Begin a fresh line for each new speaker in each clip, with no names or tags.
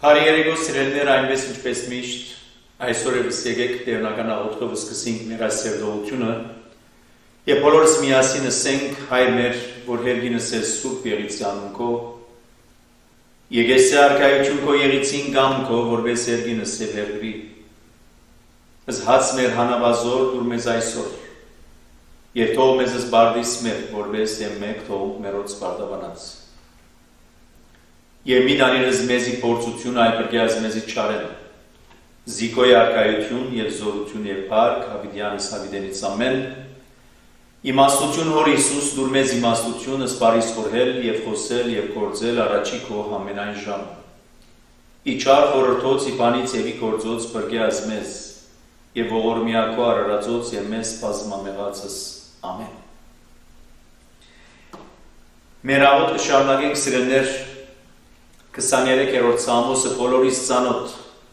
Բարի երեկո սիրելիներ, այնպես ինչպես միշտ այսօր եւս եկեք տերնական աղոթքով սկսենք մեր այս սերտողությունը եւ բոլորս միասին ասենք հայր մեր, որ հերգինս ես Սուրբ Եղիցի անունքով եկեսի արքայություն քո Եղիցին գամ քո որպես հերգինս եւ հերգրի զհաց մեր հանավազոր դուր մեզ այսօր եւ թող մեզ զբարդիս մեր որպես եւ մեկ թող մերոց բարդաբանած Եվ մի դանիրս մեզի փորձություն այլ բրգյազ մեզի չարեն, զիկոյ արկայություն և զորություն և պարկ, հավիդյանս հավիդենից ամեն, իմաստություն հոր Իսուս դուր մեզ իմաստություն ըսպարիս խորհել և խոսել և կործել առաջի քո համենայն ժամ, իչար խորրթոց իպանից եվի կործոց բրգյազ մեզ, և ողորմիակո արարածոց և մեզ պազմամեղացս, ամեն։ Մեր աղոտ կշարունակենք սիրելներ 23-րդ Սամոսը բոլորիս ծանոթ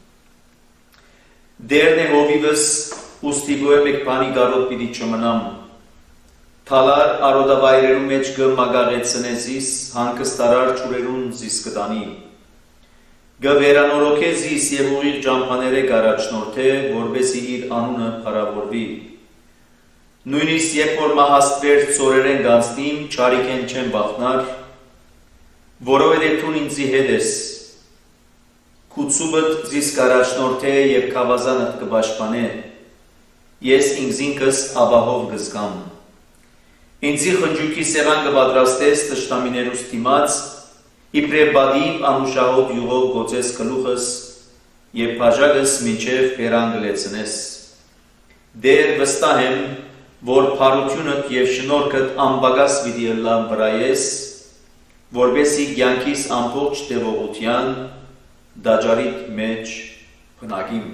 Դերն է հովիվս ուստիգոյ մեկ բանի գարոտ պիտի չմնամ Թալար արոդավայրերու մեջ գը մագաղեցնե զիս հանգստարար չուրերուն զիս կտանի Գը վերանորոքե զիս և ուղիղ ճամփաները գարաչնորթե որբեսի իր անունը փառավորվի Նույնիսկ երբ որ մահաստվեր ծորերեն գանցնիմ չարիքեն չեն բախնար Որովհետև թուն ինձի հետ ես, կուծուբըտ զիս կարաշնորթե և կավազանըտ կբաշպանե, ես ինքս աբահով գզգամ։ Ինձի խնջուքի սեղան կպատրաստես տշտամիներուս դիմաց, իբրև բադիվ անուշահով յուղով գոցես կլուխս և բաժագս մինչև բերան գլեցնես։ Դեր վստահ եմ, որ փարությունըտ և շնորհքըտ անբագաս պիտի ըլլան վրա ես, որբեսի կյանքիս ամբողջ տևողության դաջարիտ մեջ բնակիմ։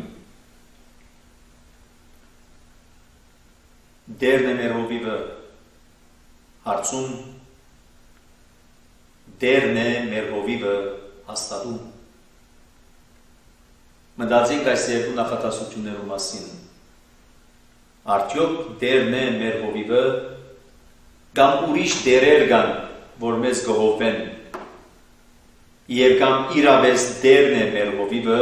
Դերն է մեր հովիվը հարցում, դերն է մեր հովիվը հաստատում։ Մտածենք այս երկու նախատասություններու մասին։ Արդյոք դերն է մեր հովիվը կամ ուրիշ դերեր կան որ մեզ գհովեն և կամ իրավես դերն է մեր հովիվը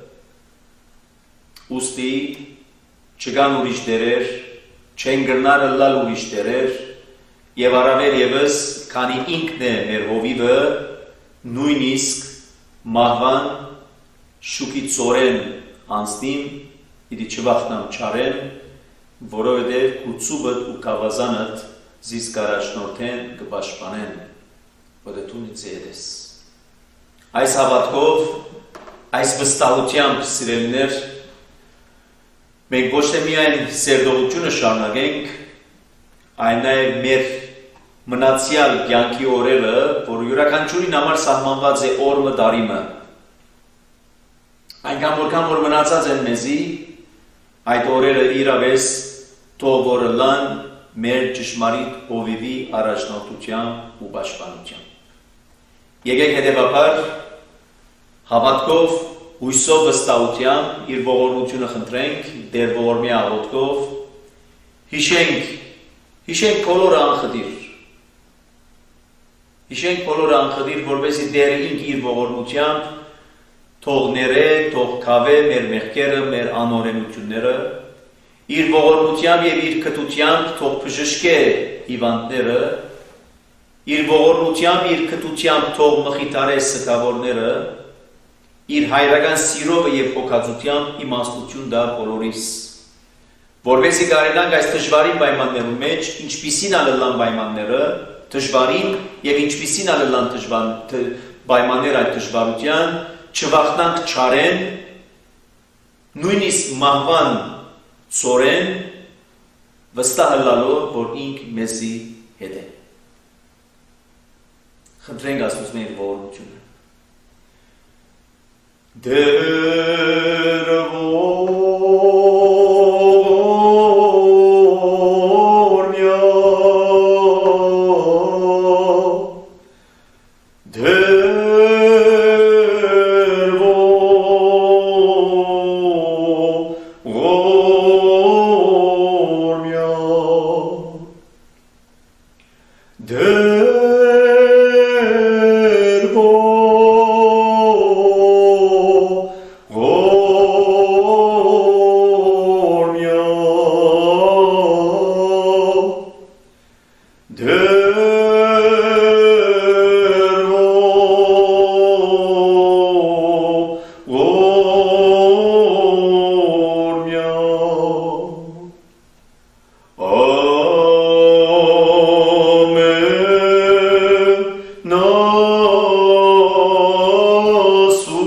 ուստի չգան ուրիշ դերեր չեն գրնար ըլլալ ուրիշ դերեր և առավել ևս քանի ինքն է մեր հովիվը նույնիսկ մահվան շուքի ծորեն անցնիմ իդի չվախնամ չարեն որովհետև կուծուբըտ ու կավազանըտ զիս կարաշնորթեն կպաշպանեն, ոդետունից եդես։ Այս հավատքով, այս վստահությամբ սիրելիներ, մենք ոչ թե միայն սերտողությունը շարունակենք, այլ նաև մեր մնացյալ կյանքի օրերը, որ յուրաքանչյուրին համար սահմանված է օրը դարիմը։ Այնքան որ մնացած են մեզի, այդ օրերը իրավես թող որ ըլլան մեր ճշմարիտ հովիվի առաջնորդությամբ ու պաշտպանությամբ։ Եկեք հետևաբար հավատքով, հույսով վստահությամբ իր ողորմությունը խնդրենք դեր ողորմի աղոթքով, հիշենք բոլորը անխդիր, որպեսզի դերը ինք իր ողորմությամբ թող ները, թող քավե մեր մեղքերը, մեր անօրենությունները Իր ողորմությամբ և իր կտությամբ թող բժշկե հիվանդները, իր ողորմությամբ, իր կտությամբ թող մխիթարե սգավորները, իր հայրական սիրով և հոգածությամբ իմաստություն դա բոլորիս։ Որպեսզի կարենանք այս դժվարին պայմաններու մեջ, ինչպիսին ալլան պայմանները, դժվարին և ինչպիսին ալլան պայմաններ այդ դժվարության, չվախնանք չարեն, նույնիսկ մահվան ծորեն վստահ ըլլալով, որ ինք մեզի հետ է։ Խնդրենք Աստծուց մեր ողորմությունը։ Դեր ողորմյա,
Deur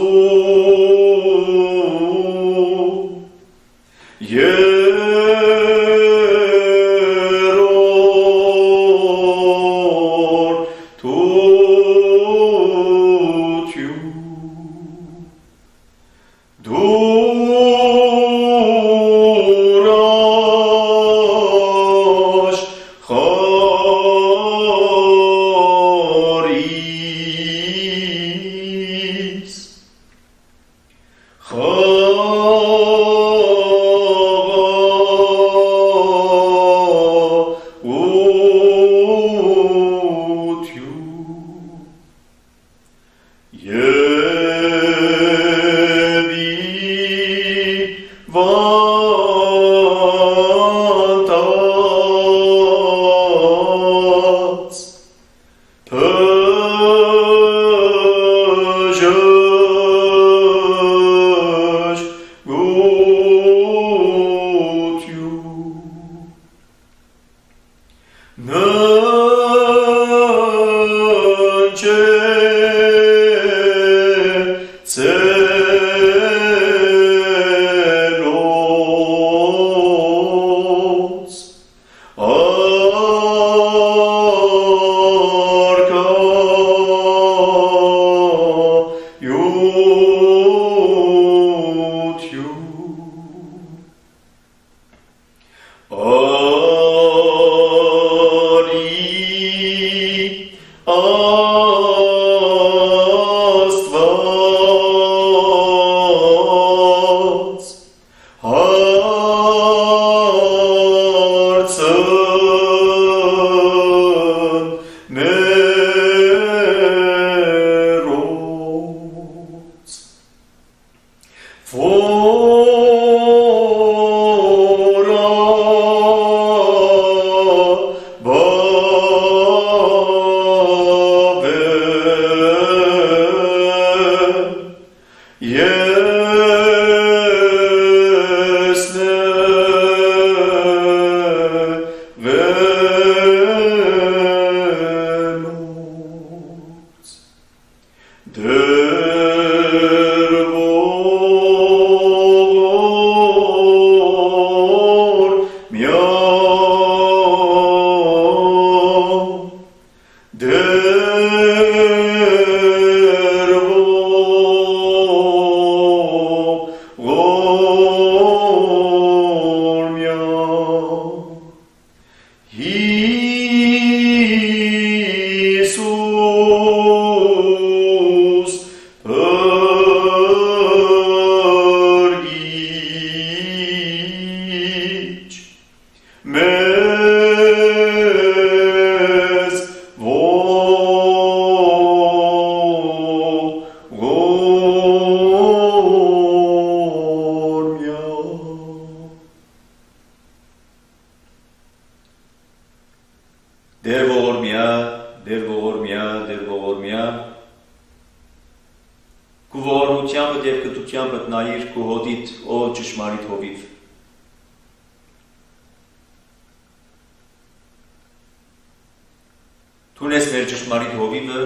Թունես մեր ճշմարիտ հովիվը,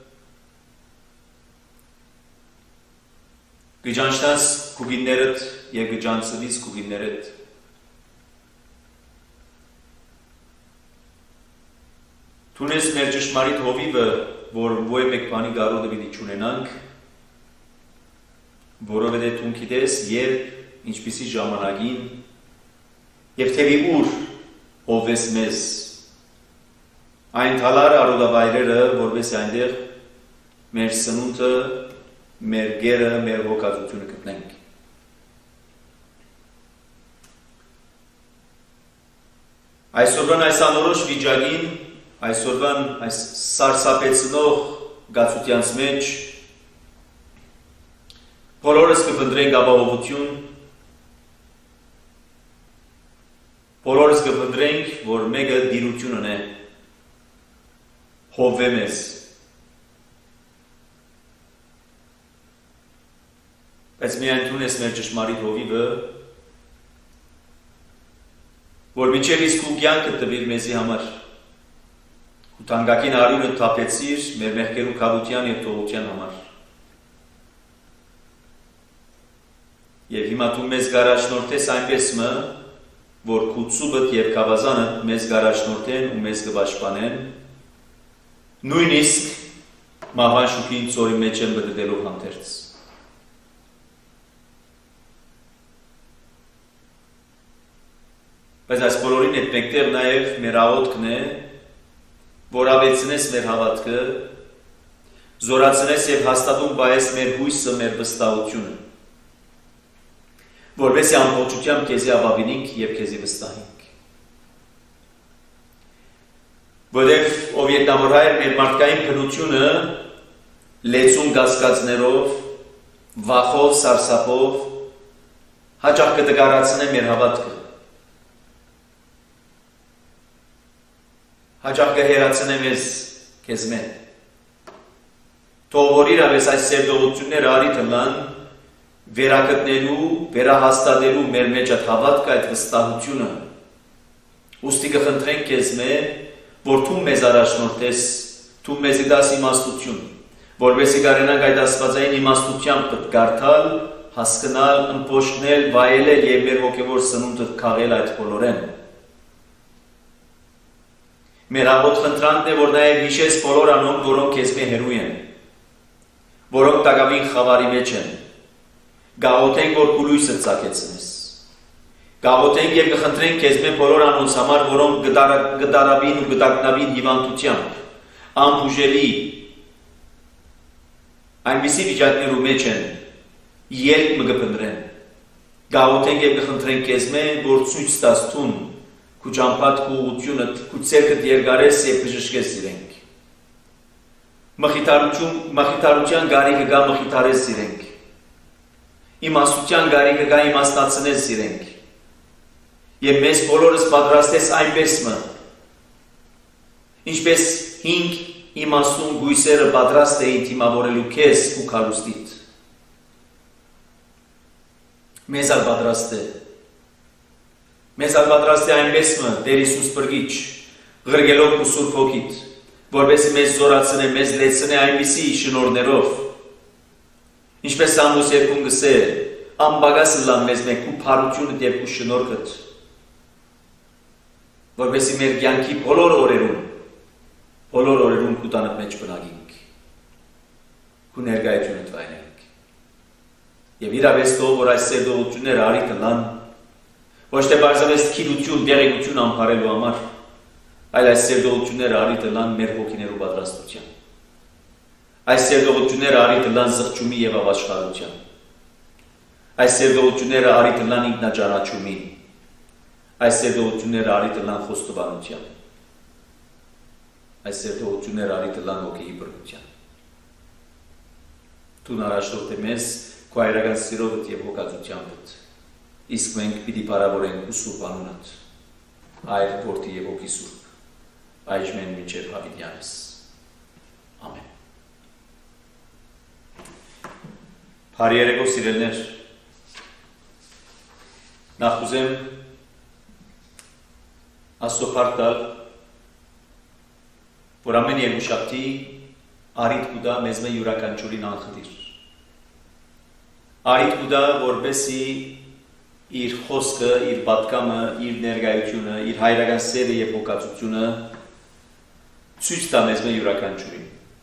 գջանչնաս կուգիններըտ և գջանցվից կուգիններըտ, Թունես մեր ճշմարիտ հովիվը, որ ոյ մեկ բանի գարոդը պիտի չունենանք, որովհետև թուն գիտես երբ ինչպիսի ժամանակին և թևի ուր հովես մեզ այն թալար արոդավայրերը, որպես այնտեղ մեր սնունդը, մեր գերը, մեր հոգածությունը գտնենք։ Այսօրվան այս անորոշ վիճակին, այսօրվան այս սարսափեցնող գացությանց մեջ բոլորս կփնտրենք ապահովություն, բոլորս կփնտրենք, որ մեկը դիրությունն է, հովվե մեզ։ Բայց միայն թունես մեր ճշմարիտ հովիվը, որ մինչև իսկ ու կյանքը տվիր մեզի համար, ու թանկագին արյունը թափեցիր մեր մեղքերու քավության և թողության համար։ Եվ հիմա դու մեզ գարաշնորհես այնպես մը, որ քուցուբդ եւ կավազանը մեզ գարաշնորհեն ու մեզ կպաշտպանեն, նույնիսկ մահվան շուքին ծորի մեջ են բդդելով հանդերձ։ Բայց այս բոլորին հետ մեկտեղ նաև մեր աղոթքն է, որ ավելցնես մեր հավատքը, զորացնես եւ հաստատում բայես մեր հույսը, մեր վստահությունը, որովհետեւ ամբողջությամբ քեզի ապավինենք եւ քեզի վստահենք։ Որովհետեւ ով ետնամորհայր մեր մարդկային քնությունը լեցուն գասկածներով, վախով, սարսափով հաճախ կդգարացնե մեր հավատքը։ Հաճախ կհերացնե մեզ քեզ մեն։ Թող որ իրավես այս սերտողությունները արիթը լան վերակտնելու, վերահաստատելու մեր մեջ այդ հավատքը, այդ վստահությունը։ Ուստի կխնդրենք քեզ մեն, որ դու մեզ առաջնորդես, դու մեզ դաս իմաստություն, որովհետեւ կարենանք այդ աստվածային իմաստությամբ գարթալ, հասկանալ, ըմբոշխնել, վայելել եւ մեր հոգեվոր սնունդը քաղել այդ բոլորեն։ Մեր աղոտ խնդրանքն է, որ նաև հիշես բոլոր անոնք, որոնք քեզ մե հերու են, որոնք տակավին խավարի մեջ են։ Գաղոթենք, որ կուլույսը ծագեցնես։ Գաղոթենք եւ կխնդրենք քեզ մե բոլոր անոնց համար, որոնք գդարաբին ու գդակնաբին հիվանդությամբ, անբուժելի, այնպիսի վիճակներու մեջ են, ելք մը կփնտրեն։ Գաղոթենք եւ կխնդրենք քեզ մե, որ ցույց տաս տուն քու ճամփատ քու ուղությունը, քու ցերկդ երգարես եւ բժշկես իրենք։ Մխիթարության գարիքը գա մխիթարես իրենք։ Իմաստության գարիքը գա իմաստացնես իրենք։ Եվ մեզ բոլորս պատրաստես այնպես մը, ինչպես 5 իմաստուն գույսերը պատրաստ էին թիմավորելու քեզ ու քարուստիդ։ Մեզ ալ պատրաստ է։ Մեզ ալ պատրաստ է այնպես մը, Տեր Հիսուս Բրգիչ, ղրգելով ու Սուրբ Հոգիդ, որպեսզի մեզ զորացնե, մեզ լեցնե այնպիսի շնորհներով, ինչպես Սամուս 2-ն գսե, անբագասը լան մեզ մեկ ու փարությունը եւ ու շնորհքդ, որպեսզի մեր կյանքի բոլոր օրերուն քու տանը մեջ բնակենք, քու ներկայությունդ վայելենք։ Եվ իրավեստով, որ այս սերտողությունները արիթը լան, ոչ թե բարձրապես քիլություն, դեղեցություն ամփարելու համար, այլ այս սերտողությունները արիթը լան մեր հոգիներու պատրաստության։ Այս սերտողությունները արիթը լան զղջումի եւ ավաշխարության։ Այս սերտողությունները արիթը լան ինքնաճանաչումին։ Այս սերտողությունները արիթը լան խոստովանության։ Այս սերտողությունները արիթը լան հոգեի բռնության։ Դու առաջնորդ ես մեզ քո հայրական սիրովդ եւ հոգածությամբ։ Իսկ մենք պիտի բարավորենք ու Սուրբ անունդ, Հայր, Որդի եւ Հոգի Սուրբ, այժմ մինչեւ հավիտյանս։ Ամեն։ Բարի երեկո սիրելիներ, նախ ուզեմ Աստծո փառք տալ, որ ամեն երկուշաբթի արիթ կուտա մեզ մե յուրաքանչյուրին անխտիր։ Արիթ կուտա, որպեսզի իր խոսքը, իր պատկամը, իր ներկայությունը, իր հայրական սերը եւ հոգածությունը ցույց տա մեզ մե յուրաքանչյուրին։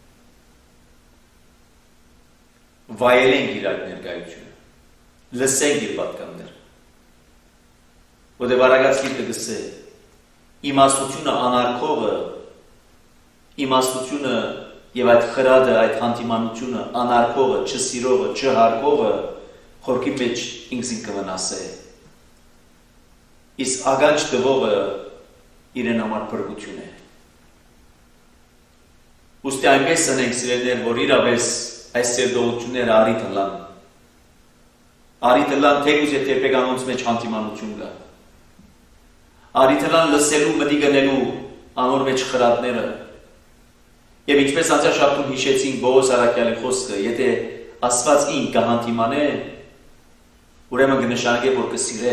Վայելենք իր այդ ներկայությունը, լսենք իր պատկամները։ Որտեղ արագած գիրքը գսե, իմաստությունը անարգողը, իմաստությունը եւ այդ խրադը, այդ հանդիմանությունը անարգողը, չսիրողը, չհարգողը խորքի մեջ ինքսին կվնասե։ Իսկ ագանջ տվողը իրեն համար փրկություն է։ Ուստի այնպես անենք սիրելիներ, որ իրավես այս սերտողությունները արիթը լան։ Արիթը լան թեկուզ եթե պեկանոնց մեջ հանդիմանություն կա։ Արիթը լան լսելու, մտի գնելու անոր մեջ խրատները։ Եվ ինչպես անցյալ հիշեցինք Բողոս Արաքյալի խոսքը, եթե Աստված ինք կհանդիմանե, ուրեմն կնշանակե, որ կսիրե։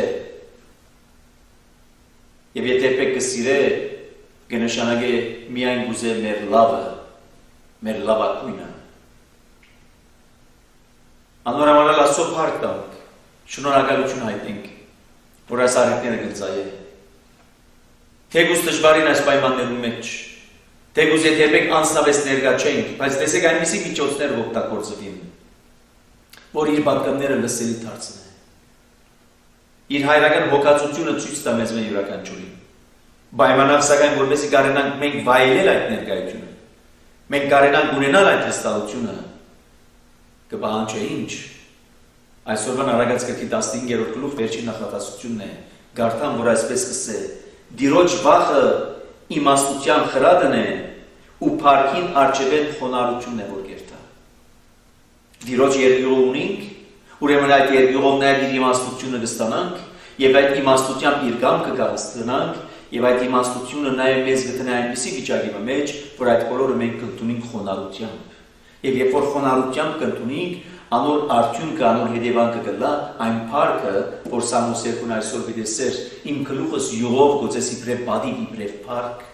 Եվ եթե պետք կսիրե, կնշանակե միայն գուզե մեր լավը, մեր լավակույնը։ Անորամալալ Աստծո փառք տանք, շնորհակալություն հայտնենք, որ այս առիթները գծայել։ Թեգուս դժվարին այս պայմաններում մեջ, թեգուս եթե երբեք անձնավես ներկա չենք, բայց տեսեք այնպիսի միջոցներ օգտագործվին, որ իր պատգամները լսելի դարձնեն։ Իր հայրական հոգացությունը ցույց տա մեզ մեր յուրաքանչյուրին։ Պայմանավ սակայն որպեսզի կարենանք մենք վայելել այդ ներկայությունը, մենք կարենանք ունենալ այդ հստակությունը, կպահանջի ինչ։ Այսօրվան Արագած գրքի 15-րդ գլուխ վերջին նախատեսությունն է, գարթան, որ այսպես կսե. Դիրոջ վախը իմաստության խրատն է ու փառքին արջևեն խոնարհությունն է, որ կերտա։ Դիրոջ երկյուղ ունենք, ուրեմն այդ երկյուղով նաև իր իմաստությունը կստանանք եւ այդ իմաստությամբ իր կամքը կհասկանանք եւ այդ իմաստությունը նաև մեզ գտնի այնպիսի վիճակի մեջ, որ այդ բոլորը մենք կընդունենք խոնարհությամբ։ Եվ երբ որ խոնարհությամբ կընդունենք, անոր արդյունքը, անոր հետևանքը կլա այն փառքը, որ Սամուս 2-ն այսօր գիտեսեր, իմ գլուխս յուղով գոցես իբրև բադի, իբրև փառք։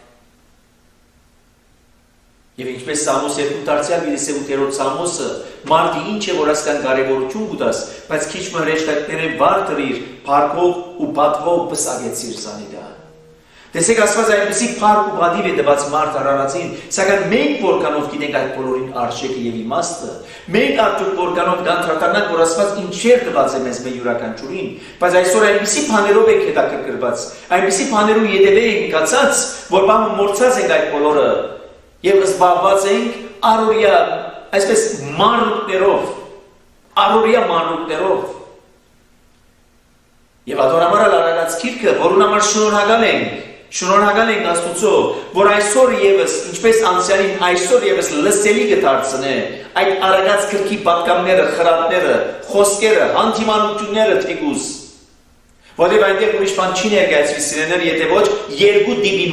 Եվ ինչպես Սամուս 2 դարձյալ գիտեսե 8-րդ Սամոսը, մարդի ինչ է, որ ասկան կարևորություն գուտաս, բայց քիչ մը հրեշտակները վար դրիր, փառքով ու պատվով պսակեցիր սանիդա։ Տեսեք ասված այնպիսի փառք ու բադիվ է տված մարդ արարածին, սակայն մենք որքանով գիտենք այդ բոլորին արժեքը եւ իմաստը, մենք արդյոք որքանով գանթրատանանք, որ ասված ինչեր տված է մեզ մեր յուրաքանչյուրին, բայց այսօր այնպիսի բաներով եք հետաքրքրված, այնպիսի բաներով յետևե ենք գացած, որ բանը մորցած ենք այդ բոլորը եւ զբաղված ենք առօրյա, այսպես մանրուքներով, եւ ադորամարալ Արագած գիրքը, որուն համար շնորհակալ ենք Աստծո, որ այսօր եւս, ինչպես անցյալին այսօր եւս լսելի կդարձնե այդ Արագած գրքի պատգամները, խրատները, խոսքերը, հանդիմանությունները թեկուզ, որտեղ այնտեղ ուրիշ բան չի ներկայացվի սիրեներ, եթե ոչ երկու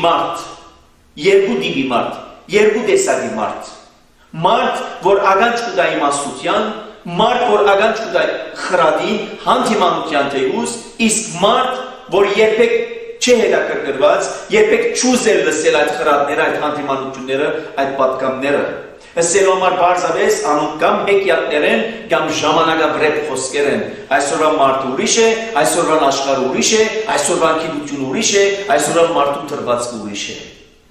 տեսակի մարդ, որ ականջ կտա իմաստության, մարդ, որ ականջ կտա խրատին, հանդիմանության թեկուզ, իսկ մարդ, որ երբեք չի հետաքրքրված, երբեք չուզել լսել այդ խրատները, այդ հանդիմանությունները, այդ պատգամները։ Ասելու համար բարձավես անում կամ հեքիաթներ են, կամ ժամանակավրեպ խոսքեր են։ Այսօրվա մարդը ուրիշ է, այսօրվան աշխարհը ուրիշ է, այսօրվան գիտությունը ուրիշ է, այսօրվան մարդու թրվածքը ուրիշ է։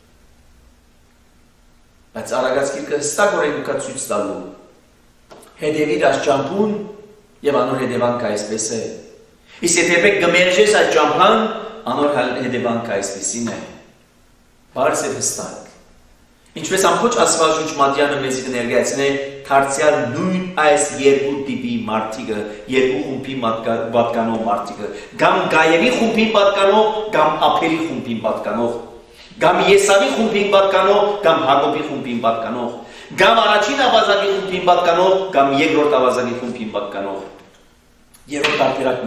Բայց Արագած գիրքը հստակորեն կա ցույց տալու։ Հետևիր այս ճամփուն եւ անոր հետևանքը այսպես է։ Իսկ եթե երբեք գմերժես այդ ճամփան, անոր հետևանքը այսպեսին է։ Բարձր հստակ։ Ինչպես ամբողջ Աստվածաշունչ Մատյանը մեզ կներկայացնի դարձյալ նույն այս երկու տիպի մարդիկը, երկու խումբի պատկանող մարդիկը, կամ Գայերի խումբի պատկանող, կամ Ափերի խումբի պատկանող, կամ Եսավի խումբի պատկանող, կամ Հակոբի խումբի պատկանող, կամ առաջին ավազանի խումբի պատկանող, կամ երկրորդ ավազանի խումբի պատկանող։ Երրորդ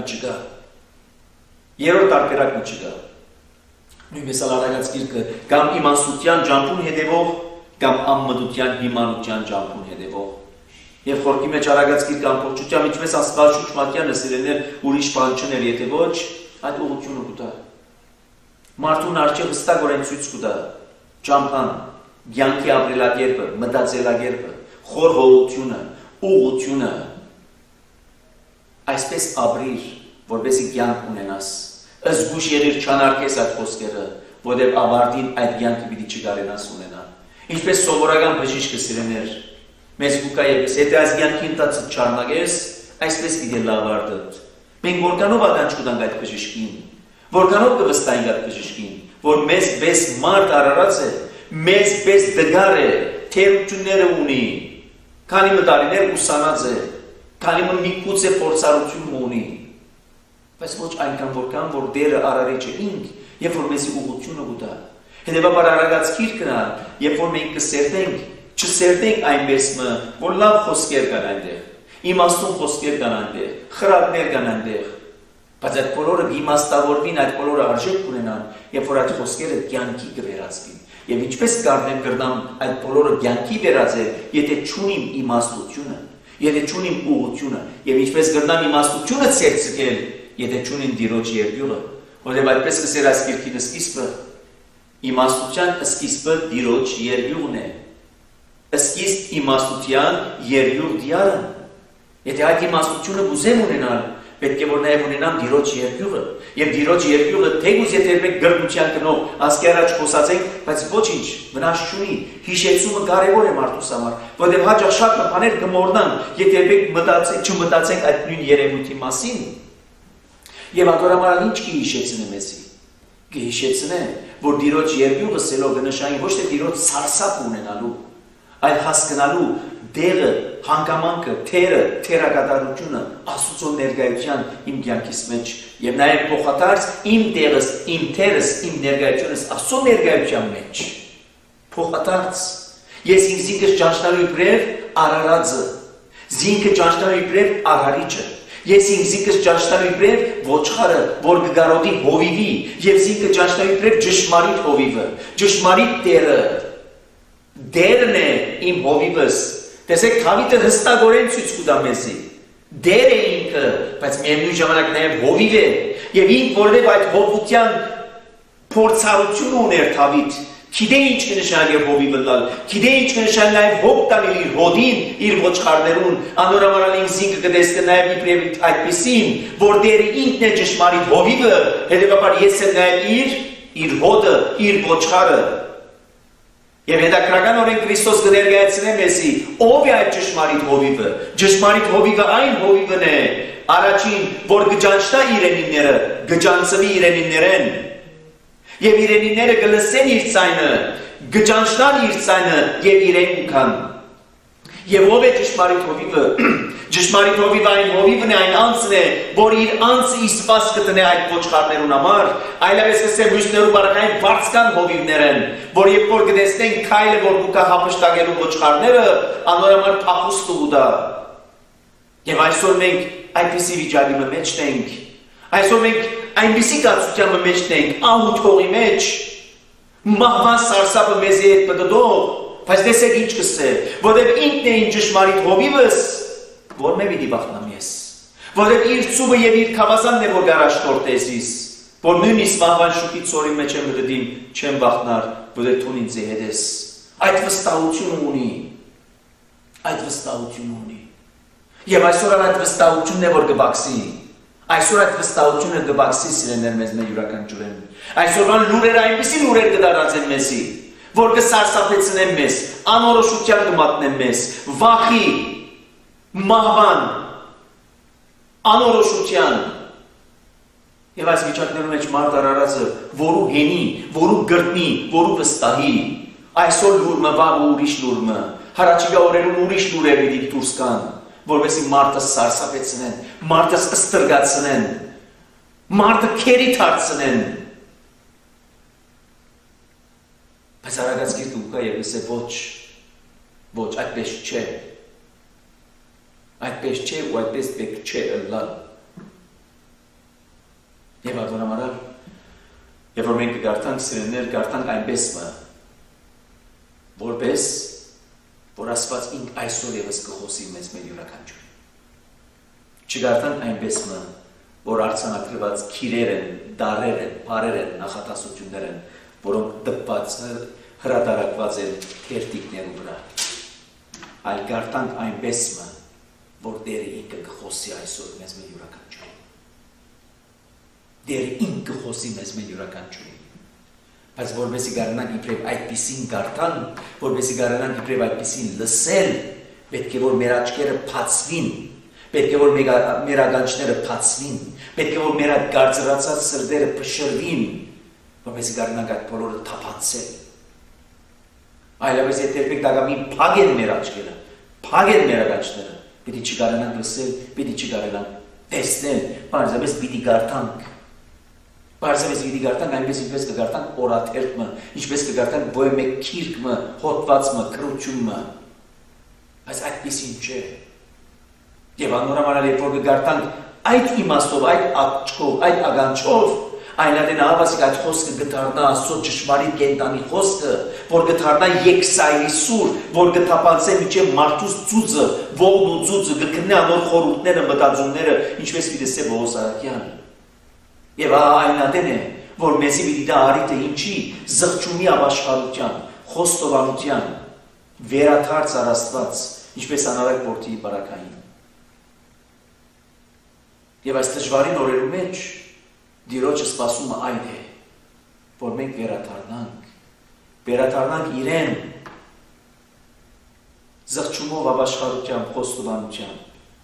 տարբերակը չկա։ Նույնպես Արագած գիրքը կամ իմաստության ճամփուն հետևող, կամ անմտության հիմանության ճամփուն հետևող։ Եվ խորքի մեջ Արագած գիրքը ամբողջությամբ ինչպես Աստվածաշունչ Մատյանը սիրելիներ ուրիշ բան չներ, եթե ոչ այդ ուղղությունը կտա։ Մարդուն արջև հստակորեն ցույց կտա ճամփան, կյանքի ապրելակերպը, մտածելակերպը, խորհողությունը, ուղղությունը։ Այսպես ապրիր, որպեսզի կյանք ունենաս։ Զգուշ եղիր չանարգես այդ խոսքերը, որտեղ ավարտին այդ կյանքը պիտի չկարենաս ունենալ։ Ինչպես սովորական բժիշկը սիրեներ, մեզ կուկա ևս, եթե այս կյանքի ընթացքը չարնագես, այսպես պիտի լավարտդ։ Մենք որքանով ականջ կտանք այդ բժիշկին, որքանով կվստահենք այդ բժիշկին, որ մեզ պես մարդ արարած է, մեզ պես դգար է, թերությունները ունի, քանի մտարիներ ուսանած է, քանի միգուցե փորձառություն ունի, բայց ոչ այնքան որքան, որ դերը արարիչը ինք, երբ որ մեզի ուղղությունը կտա։ Հետևաբար Արագած գիրքն է, երբ որ մենք կսերտենք, չսերտենք այնպես մը, որ լավ խոսքեր կան այնտեղ, իմաստուն խոսքեր կան այնտեղ, խրատներ կան այնտեղ, բայց այդ բոլորը իմաստավորվին, այդ բոլորը արժեք կունենան, երբ որ այդ խոսքերը կյանքի կվերածվին։ Եվ ինչպես կրնամ այդ բոլորը կյանքի վերածել, եթե չունիմ իմաստությունը, եթե չունիմ ուղղությունը, եւ ինչպես կրնամ իմաստությունը ցերծել, եթե չունին Տիրոջ երկյուղը, որովհետև այդպես կսեր այս գիրքի սկիզբը, իմաստության սկիզբը Տիրոջ երկյուղն է, սկիզբ իմաստության երկյուղ դիարը։ Եթե այդ իմաստությունը ուզեմ ունենալ, պետք է որ նաև ունենան Տիրոջ երկյուղը, եւ Տիրոջ երկյուղը թեկուզ եթե երբեք գրնության կնով ասկի առաջ խոսացենք, բայց ոչինչ վնաս չունի, հիշեցումը կարևոր է մարդուս համար, որտեղ հաճախ շատ բաներ կմոռնան, եթե երբեք չմտածենք այդ նույն երևույթի մասին, եւ ատորամարալ ինչ կհիշեցնե մեզի, կհիշեցնե, որ Տիրոջ երկյուղը սելով կնշանի ոչ թե Տիրոջ սարսափ ունենալու, այլ հասկանալու դերը, հանգամանքը, թերը, թերակատարությունը Աստծո ներկայության իմ կյանքիս մեջ եւ նաեւ փոխադարձ իմ տեղս, իմ թերս, իմ ներկայությունս Աստծո ներկայության մեջ փոխադարձ ես ինձ ինքս ճանչնալու իբրև արարածը զինքը ճանչնալու իբրև արարիչը ես ինձ ինքս ճանչնալու իբրև ոչխարը որ կգարոտի հովիվի եւ զինքը ճանչնալու իբրև ճշմարիտ հովիվը ճշմարիտ տերը դերն է իմ հովիվս տեսեք Դավիթը հստակորեն ցույց կտա մեզի դեր է ինքը բայց միևնույն ժամանակ նաև հովիվ է եւ ինք որովհետեւ այդ հովության փորձառություն ուներ Դավիթ գիտե ինչ կնշանակի հովիվը լալ գիտե ինչ կնշանակի նաև հոգ տանել իր հոդին իր ոչխարներուն անորոմանալ ինքսինքը կտեսնի նաև իբրև այդպեսին որ դերը ինքն է ճշմարիտ հովիվը հետեւաբար ես եմ նաև իր հոդը իր ոչխարը Եվ հետաքրական օրեն Քրիստոս կներկայացնե մեզի, ով է այդ ճշմարիտ հովիվը։ Ճշմարիտ հովիվը այն հովիվն է, առաջին, որ կճանչնա իրենիները, կճանցվի իրենիներեն։ Եվ իրենիները կլսեն իր ձայնը, կճանչնան իր ձայնը եւ իրեն կան։ Եվ ով է ճշմարիտ հովիվը։ Ճշմարիտ հովիվը այն հովիվն է, այն անձն է, որ իր անձը իսպաս կտնե այդ ոչխարներուն համար, այլևս կսեմ մյուսներու բարակային բարձկան հովիվներ են, որ երբ որ կտեսնեն քայլը, որ կուկա հափշտակելու ոչխարները, անորոման փախուստ ուտա։ Եվ այսօր մենք այդպիսի վիճակի մեջ ենք, այսօր մենք այնպիսի կացության մեջ ենք, ահուտ հողի մեջ, մահվան սարսափը մեզի հետ պտտող, բայց տեսեք ինչ կսե, որտեղ ինքն է ինչ ճշմարիտ հովիվս, որ մե պիտի բախնամ ես, որտեղ իր ծուբը եւ իր քավազանն է որ գարաշտորտես իս, որ նույնիսկ մահվան շուկի ծորի մեջ եմ դդին, չեմ բախնար, որտեղ թուն ինձ հետ ես, այդ վստահություն ունի, այդ վստահություն ունի, եւ այսօր այդ վստահությունն է որ կբացի, այսօր այդ վստահությունը կբացի սիրեներ մեզ մեր յուրաքանչյուրին, այսօրվան լուրերը այնպիսի լուրեր կդառնան մեզի, որ կսարսափեցնեն մեզ, անորոշության կմատնեն մեզ, վախի, մահվան, անորոշության եւ այս վիճակներում մեջ մարդ արարածը, որու հենի, որու գրտնի, որու վստահի, այսօր լուրմը, վաղ ուրիշ լուրմը, հարաճիգա օրերում ուրիշ լուրեր պիտի դուրս գան, որովհետեւ մարդը սարսափեցնեն, մարդը ստրգացնեն, մարդը քերի դարձնեն։ Բայց արագած գիրքը ուկա եւ ասե ոչ, այդպես չէ։ Այդպես չէ ու այդպես պետք չէ ըլլալ։ Եվ ատոնամարալ, եւ որ մենք գարտանք սիրելիներ, գարտանք այնպես մը, որպես որ Աստված ինք այսօր եւս կխոսի մեզ մեր յուրաքանչյուրին։ Չգարտանք այնպես մը, որ արցանակրված քիրեր են, դարեր են, բարեր են, նախատասություններ են, որոնք դպված հրադարակված են թերթիկներու վրա։ Այլ գարտանք այնպես մը, որ Տերը ինքը կխոսի այսօր մեզ մեր յուրաքանչյուրին։ Տերը ինքը կխոսի մեզ մեր յուրաքանչյուրին։ Բայց որովհետեւ գարնանք իբրև այդպիսին գարտան, որովհետեւ գարնանք իբրև այդպիսին լսել, պետք է որ մեր աչքերը բացվին, պետք է որ մեր ականջները բացվին, պետք է որ մեր այդ գարծրացած սրտերը փշրվին, որովհետեւ գարնանք այդ բոլորը թափանցել։ Այլևս եթե երբեք դակամին փագեն մեր աչքերը, փագեն մեր ականջները, պիտի չկարողանանք լսել, պիտի չկարողանանք տեսնել, բարձրապես պիտի գարտանք։ Բարձրապես պիտի գարտանք, այնպես ինչպես կգարտանք օրաթերթը, ինչպես կգարտանք բոյ մեկ քիրկը, հոտվածը, քրությունը։ Բայց այդպեսին չէ։ Եվ անորոմանալ երբ որ կգարտանք այդ իմաստով, այդ աչքով, այդ ականջով, այնադեն ահավասիկ այդ խոսքը գտարնա Աստծո ճշմարիտ կենտանի խոսքը, որ գտարնա եկսայրի սուր, որ գտապանցե միջև մարդուս ծուծը, ողն ու ծուծը, գկնե անոր խորհուրդները, մտածումները, ինչպես պիտեսե Պողոս Արաքյանը։ Եվ այնադեն է, որ մեզի պիտի դա արիտը ինչի, զղջումի ապաշխարության, խոստովանության, վերաթարց առաստված, ինչպես անարակ որդիի բարակային։ Եվ այս դժվարին օրերու մեջ Տիրոջը սպասումը այն է, որ մենք վերադառնանք իրեն զղջումով, ապաշխարությամբ, խոստովանությամբ,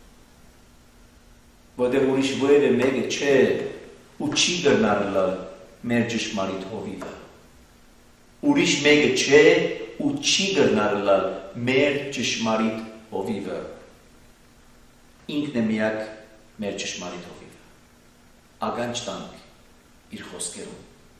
որտեղ ուրիշ որևէ մեկը չէ ու չի գրնարել մեր ճշմարիտ հովիվը։ Ուրիշ մեկը չէ ու չի գրնարել մեր ճշմարիտ հովիվը։ Ինքն է միակ մեր ճշմարիտ հովիվը։ Ականջ տանք իր խոսքերում։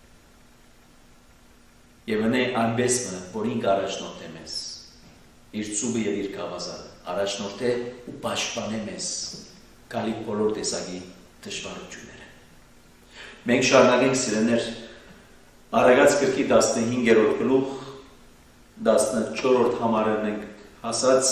Եվ ընե անպես մը, որ ինք առաջնորդ է մեզ, իր ծուբը և իր կավազանը, առաջնորդ է ու պաշտպան է մեզ, գալիք բոլոր տեսակի դժվարությունները։ Մենք շարունակենք սիրեներ, Արագած գրքի 15-րդ գլուխ, 14-րդ համարերն ենք հասած,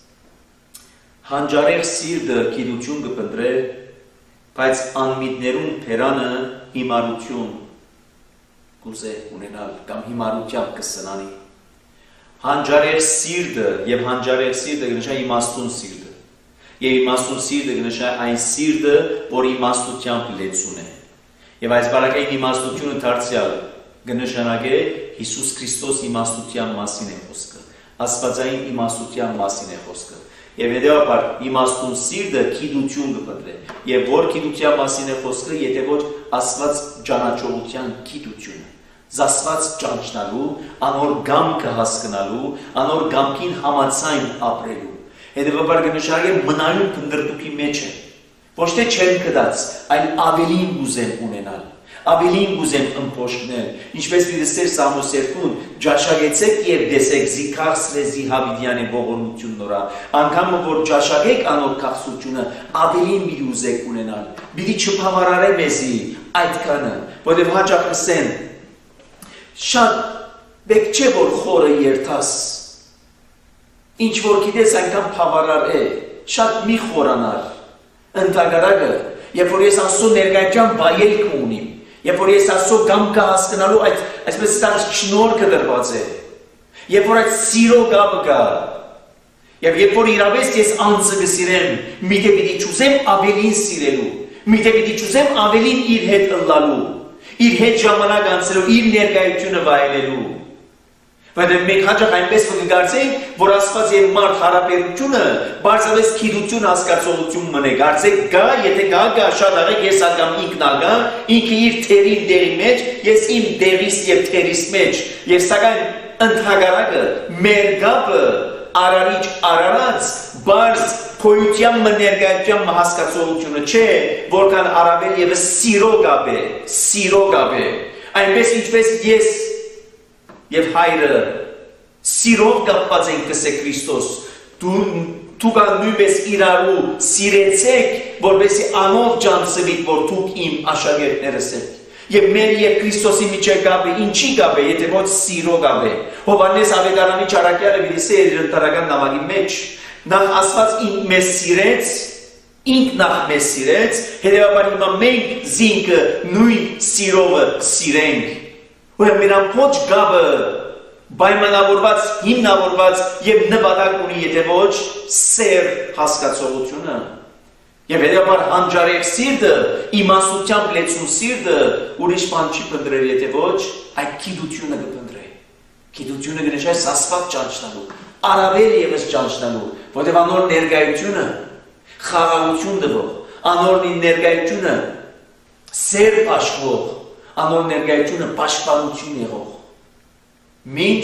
հանջարեղ սիրտը գիտություն կփնտրե, բայց անմիտներուն փերանը հիմարություն կուզե ունենալ կամ հիմարությամբ կսնանի։ Հանջարեղ սիրտը եւ հանջարեղ սիրտը կնշա իմաստուն սիրտը։ Եվ իմաստուն սիրտը կնշա այն սիրտը, որ իմաստությամբ լեցուն է։ Եվ այս բարակային իմաստությունը դարձյալ կնշանակե Հիսուս Քրիստոս իմաստության մասին է խոսքը։ Աստվածային իմաստության մասին է խոսքը։ Եվ հետևաբար իմաստուն սիրտը գիտություն կփնտրե։ Եվ որ գիտության մասին է խոսքը, եթե ոչ Աստված ճանաչողության գիտությունը, զասված ճանչնալու, անոր գամքը հասկանալու, անոր գամքին համաձայն ապրելու։ Հետևաբար կնշանակե մնայուն փնտրտուքի մեջ է։ Ոչ թե չեմ կդած, այլ ավելին գուզեմ ունենալ, ավելին գուզեմ ըմփոշկնել, ինչպես դիտեսեր Սամոս 2-ն, ջաշագեցեք եւ դեսեք զիքար սրեզի հավիդյանի ողորմություն նորա, անգամ որ ջաշագեք անոր քաղցությունը, ավելին մի ուզեք ունենալ, պիտի չփավարարե մեզի այդքանը, որովհետեւ հաճախ ասեն, շատ բեք չէ որ խորը երթաս, ինչ որ գիտես այնքան փավարար է, շատ մի խորանալ, ընդհակառակը, երբ որ ես Աստծո ներկայությամբ վայելք ունիմ, երբ որ ես Աստծո գամքը հասկանալու այսպես ստանց շնորհքը դրված է, երբ որ այդ սիրո գաբը կա, եւ երբ որ իրավես ես անձը կսիրեմ, միթե պիտի չուզեմ ավելին սիրելու, միթե պիտի չուզեմ ավելին իր հետ ըլլալու, իր հետ ժամանակ անցնելու, իր ներկայությունը վայելելու։ Որտեղ մենք հաճախ այնպես կգարցենք, որ Աստված եւ մարդ հարաբերությունը բարձրապես գիտություն հասկացողություն մնե։ Գարցեք գա, եթե գա շատ արեք ես անգամ ինքն ագա, ինքը իր թերին դերի մեջ, ես իմ դերիս եւ թերիս մեջ։ Եվ սակայն ընդհակառակը մեր գապը արարիչ արարած բարձ փոյության ներկայության հասկացողությունը չէ, որքան առավել եւս սիրո գապ է։ Այնպես ինչպես ես եւ հայրը սիրով կապված են կսե Քրիստոս, դու կան նույնպես իրարու սիրեցեք, որպեսի անով ջանցվիք, որ դուք իմ աշակերտներս եք։ Եվ մեր եւ Քրիստոսի միջեւ գաբը ինչի գաբը, եթե ոչ սիրո գաբը։ Հովհաննես Ավետարանի ճարակյալը դիսե իր ընտրական նամակի մեջ, նախ Աստված մեզ սիրեց, ինք նախ մեզ սիրեց, հետեւաբար հիմա մենք զինքը նույն սիրովը սիրենք։ Ուրեմն մեր ամբողջ գաբը պայմանավորված, հիմնավորված եւ նպատակ ունի, եթե ոչ սեր հասկացողությունը։ Եվ հետեւաբար հանջարեղ սիրտը, իմաստությամբ լեցուն սիրտը ուրիշ բան չի փնտրել, եթե ոչ այդ գիտությունը կփնտրե։ Գիտությունը կնշա Աստված ճանչնալու, առավել եւս ճանչնալու, որտեղ անոր ներկայությունը խաղաղություն տվող, անոր ներկայությունը սեր աշխվող, անոր ներկայությունը պաշտպանություն եղող։ Մինչ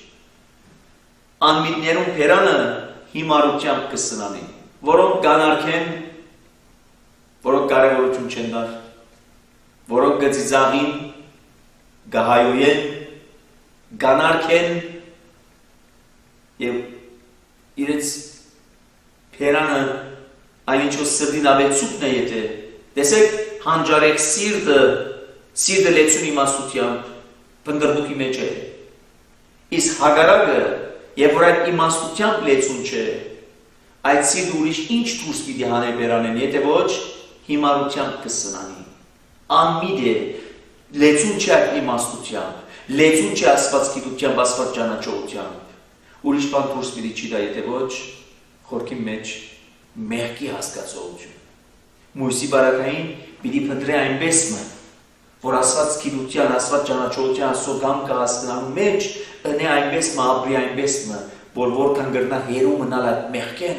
անմիտներուն փերանը հիմարությամբ կսնանի, որոնք կանարքեն, որոնք կարևորություն չեն տար, որոնք կծիծաղին, կհայոյեն, կանարքեն եւ իրենց փերանը այն ինչու սրտին ավեցուկն է, եթե տեսեք հանջարեղ սիրտը լեցուն իմաստությամբ փնտրտուքի մեջ է։ Իսկ հակառակը, երբ որ այդ իմաստությամբ լեցուն չէ, այդ սիրտը ուրիշ ինչ դուրս պիտի հաներ բերանեն, եթե ոչ հիմարությամբ կսնանի։ Անմիտ է, լեցուն չէ այդ իմաստությամբ, լեցուն չէ Աստված գիտությամբ, Աստված ճանաչողությամբ։ Ուրիշ բան դուրս պիտի չի տա, եթե ոչ խորքի մեջ մեղքի հասկացողություն։ Մույսի բարակային պիտի փնտրի այնպես մը, որ ասված գիտության, ասված ճանաչողության, ասո գամքը հասկանալու մեջ ընե այնպես մը, ապրի այնպես մը, որ որքան գրնա հերու մնալ այդ մեղքեն։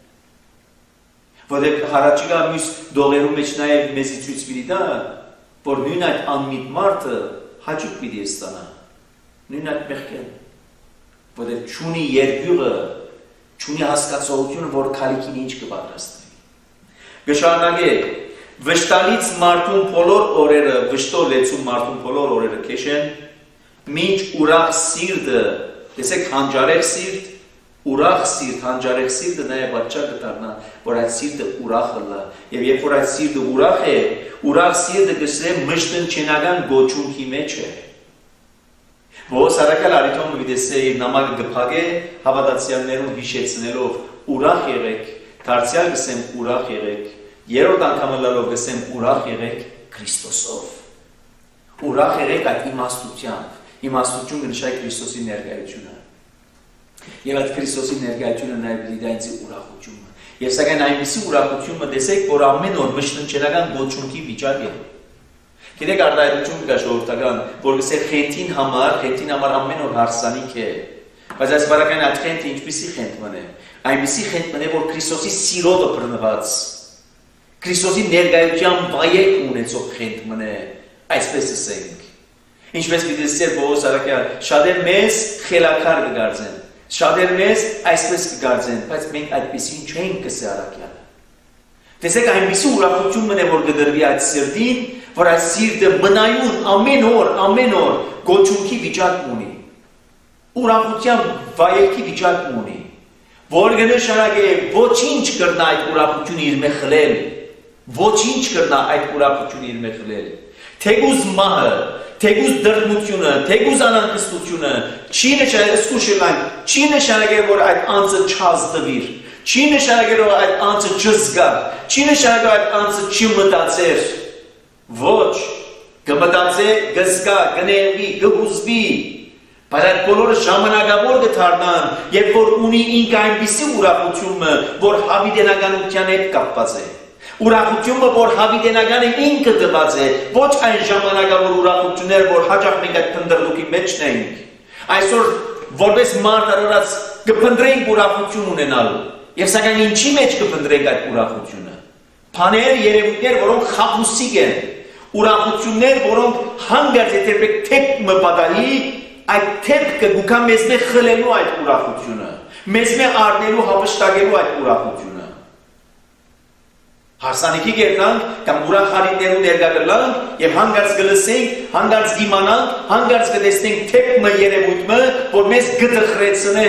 Որտեղ հարաճիգա մյուս դողերու մեջ նաև մեզի ցույց պիտի տա, որ նույն այդ անմիտ մարդը հաճույք պիտի ստանա։ Նույն այդ մեղքեն։ Որտեղ չունի երկյուղը, չունի հասկացողությունը, որ քալիքին ինչ կպատրաստվի։ Գշարնագե վշտալից մարդուն բոլոր օրերը, վշտով լեցուն մարդուն բոլոր օրերը քեշեն, մինչ ուրախ սիրտը, տեսեք հանջարեղ սիրտ, ուրախ սիրտ, հանջարեղ սիրտը նաև պատճառ կդառնա, որ այդ սիրտը ուրախ լա, եւ երբ որ այդ սիրտը ուրախ է, ուրախ սիրտը գսե մշտնչենական գոչունքի մեջ է։ Ո՞ս արակալ արիթոմը գիտեսե իր նամակը գփագե հավատացյալներուն հիշեցնելով ուրախ եղեք, դարձյալ գսեմ ուրախ եղեք, երրորդ անգամը լալով գսեմ ուրախ եղեք Քրիստոսով։ Ուրախ եղեք այդ իմաստությամբ, իմաստություն կնշանակի Քրիստոսի ներկայությունը։ Եվ այդ Քրիստոսի ներկայությունը նաև լիդա ինձ ուրախությունը։ Եվ սակայն այնպիսի ուրախությունը տեսեք, որ ամեն օր մշտնչենական գոչունքի վիճակ է։ Գիտեք արտահայտություն կա ժողովրդական, որ գսե խենթին համար ամեն օր հարսանիք է։ Բայց այս բարակային այդ խենթը ինչպիսի խենթ մնե։ Այնպիսի խենթ մնե, որ Քրիստոսի սիրոտը բռնված, Քրիստոսի ներկայության վայեք ունեցող խենթ մնե, այսպես ասենք։ Ինչպես պիտի ասեր Պողոս առաքյալ, շատեր մեզ խելաքար կդարձեն, շատեր մեզ այսպես կդարձեն, բայց մենք այդպեսին չենք կսե առաքյալը։ Տեսեք այնպիսի ուրախություն մնե, որ կդրվի այդ սիրտին, որ այդ սիրտը մնայուն ամեն օր գոչունքի վիճակ ունի, ուրախության վայելքի վիճակ ունի, որ կնշանակի ոչինչ կրնա այդ ուրախությունը իր մեջ խլել, ոչինչ կրնա այդ ուրախությունը իր մեջ խլել, թեկուզ մահը, թեկուզ դրդմությունը, թեկուզ անհանգստությունը, չի նշանակի, որ այդ անձը չազդվիր, չի նշանակի, որ այդ անձը չզգար, չի նշանակի, որ այդ անձը չմտածեր, ոչ, կմտածե, կզգա, կներվի, կհուզվի, բայց այդ բոլորը ժամանակավոր կդառնան, երբ որ ունի ինքը այնպիսի ուրախությունը, որ հավիտենականության հետ կապված է։ Ուրախությունը, որ հավիտենական է ինքը տված է, ոչ այն ժամանակավոր ուրախությունները, որ հաճախ մենք այդ փնտրելուքի մեջ ենք։ Այսօր որպես մարդ արարած կփնտրենք ուրախություն ունենալու, եւ սակայն ինչի մեջ կփնտրենք այդ ուրախությունը։ Բաներ, երևույթներ, որոնք խաբուսիկ են, ուրախություններ, որոնք հանգարց եթե թեփ մպատահի, այդ թեփքը գուքա մեզ մե խլելու այդ ուրախությունը, մեզ մե առնելու հապշտակելու այդ ուրախությունը։ Հարսանիքի գերնանք կամ ուրախ հարիտներու ներկա կլանք եւ հանգարց կլսենք, հանգարց դիմանանք, հանգարց կտեսնենք թեփը երևույթը, որ մեզ գդխրեցնե։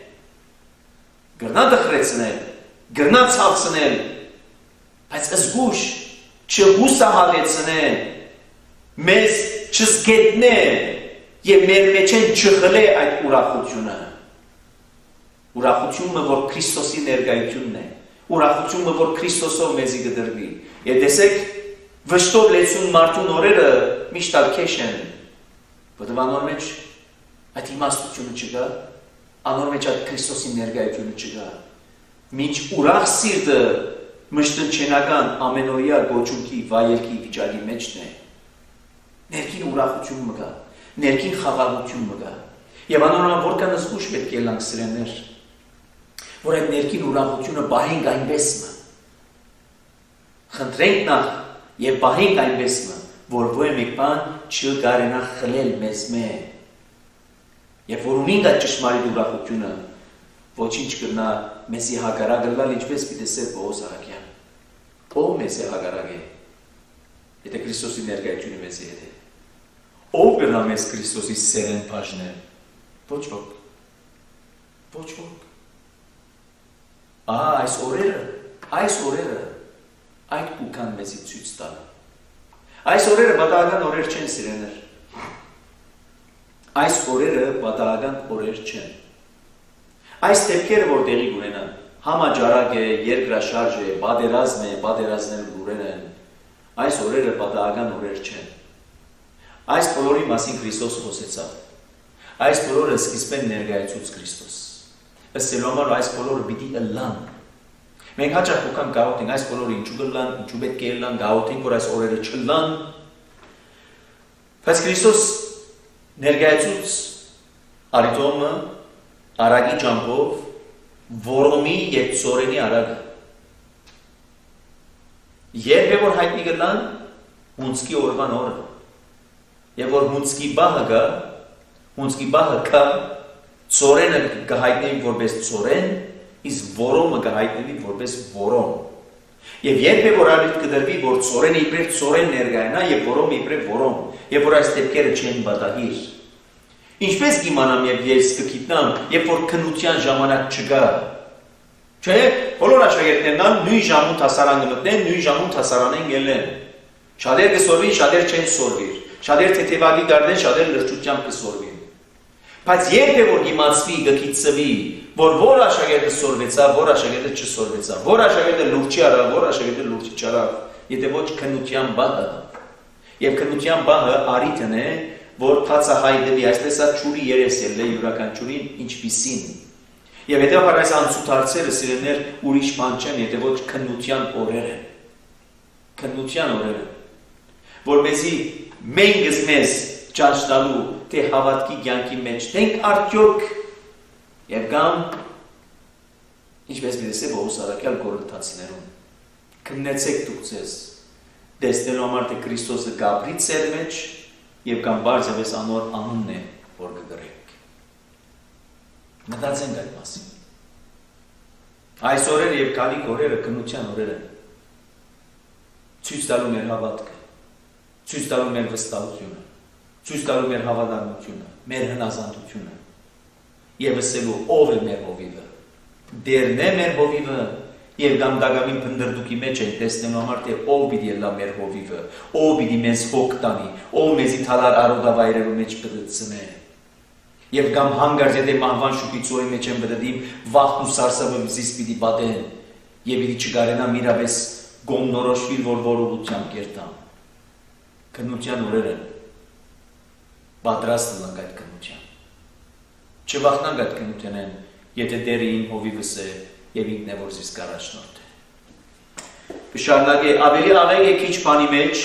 Գրնա դխրեցնել, գրնա ցավցնել, բայց զգուշ չհուսահատեցնե, մեզ չզգետնե եւ մեր մեջ չխլե այդ ուրախությունը։ Ուրախությունը, որ Քրիստոսի ներկայությունն է, ուրախությունը, որ Քրիստոսով մեզի կդրվի։ Եվ տեսեք, վշտով լեցուն մարդուն օրերը միշտ ալքեշ են, որտեղ անոր մեջ այդ իմաստությունը չկա, անոր մեջ այդ Քրիստոսի ներկայությունը չկա։ Մինչ ուրախ սիրտը մշտնչենական ամենօրյա գոչունքի վայելքի վիճակի մեջն է, ներքին ուրախություն մգա, ներքին խաղաղություն մգա։ Եվ անոնոմա որքան զգուշ պետք է լանք սրեններ, որ այդ ներքին ուրախությունը բահենք այնպես մը, խնդրենք նախ և բահենք այնպես մը, որ ոյ մեկ բան չկարենա խլել մեզ մե, և որ ունինք այդ ճշմարիտ ուրախությունը, ոչինչ կրնա մեզի հագարակ լալ, ինչպես պիտի սեր Պողոս առաքյալ, ով մեզի հագարակ է, եթե Քրիստոսի ներկայությունը մեզի հետ է, ով կրնա մեզ Քրիստոսի սերեն բաժնել, ոչ ոք, ոչ ոք։ Այս օրերը, այդ կուքան մեզի ցույց տալը։ Այս օրերը պատահական օրեր չեն սիրեներ։ Այս օրերը պատահական օրեր չեն։ Այս դեպքերը, որ տեղի ունենան, համաճարակ է, երկրաշարժ է, պատերազմ է, պատերազմներ լուրեր են, այս օրերը պատահական օրեր չեն։ Այս բոլորի մասին Քրիստոս խոսեցավ։ Այս բոլորը սկիզբեն ներկայացուց Քրիստոս։ Ըստ համար այս բոլորը պիտի ըլլան։ Մենք հաճախ գաղութենք այս բոլորը ինչու գլան, ինչու պետք է լան, գաղութենք, որ այս օրերը չլան։ Բայց Քրիստոս ներկայացուց արիտոմը արագի ճամփով որոմի եւ ծորենի արագը։ Երբ է որ հայտնի գլան հունցքի օրվան օրը։ Եվ որ հունցքի բահը կա, ծորենը կհայտնվի որպես ծորեն, իսկ որոմը կհայտնվի որպես որոմ։ Եվ երբ է որ արիտ կդրվի, որ ծորենը իբրև ծորեն ներկայանա եւ որոմը իբրև որոմ, եւ որ այս դեպքերը չեն բադահիր։ Ինչպես կիմանամ եւ ես կգիտնամ, երբ որ քննության ժամանակ չկա։ Չէ, բոլոր աշակերտներն նույն ժամուն հասարան կմտնեն, նույն ժամուն հասարանեն ելեն։ Շատեր կսորվին, շատեր չեն սորվիր։ Շատեր թեթևակի դառնեն, շատեր լրջությամբ կսորվին։ Բայց երբ է որ իմացվի, կգիտցվի, որ աշակերտը սորվեցավ, որ աշակերտը չսորվեցավ, որ աշակերտը լուրջի արավ, որ աշակերտը լուրջի չարավ, եթե ոչ քննության բահը։ Եվ քննության բահը արիտն է, որ բացահայտվի, այսպես ջուրի երեսել է յուրաքանչյուրին ինչպիսին։ Եվ հետևաբար այս անցուտ հարցերը սիրելիներ ուրիշ բան չեն, եթե ոչ քննության օրեր են։ Քննության օրերը, որպեսզի մենք մեզ ճանաչելու թե հավատքի կյանքի մեջ ենք արդյոք եւ կամ ինչպես միտեսե Պողոս առաքյալ Կորինթացիներուն քննեցեք դուք ձեզ տեսնելու համար թե Քրիստոսը գաբրի ծեր մեջ եւ կամ բարձրապես անոր անունն է որ կգրեք մտածենք այդ մասին այս օրերը եւ գալիք օրերը քննության օրեր են ցույց տալու մեր հավատքը ցույց տալու մեր վստահությունը ցույց տալու մեր հավատարմությունը մեր հնազանդությունը եւ ասելու ով է մեր հովիվը դերն է մեր հովիվը եւ կամ դագամին փնդրդուկի մեջ են տեսնելու համար թե ով պիտի լա մեր հովիվը ով պիտի մեզ հոգ տանի ով մեզի թալար արոդավայրերու մեջ պտցնե եւ կամ հանգարց եթե մահվան շուկիցոյի մեջ են բդդիմ վախ ու սարսավը զիս պիտի պատեն եւ պիտի չգարենա միրավես գոմնորոշվի որ որողությամբ կերտան քննության օրերը պատրաստ լինենք այդ քննության չվախնանք այդ քննությանեն եթե դերը իմ հովիվս է եւ ինքն է որ զիս կառաջնորդ է բշարնակ է ավելի աղեկ է քիչ բանի մեջ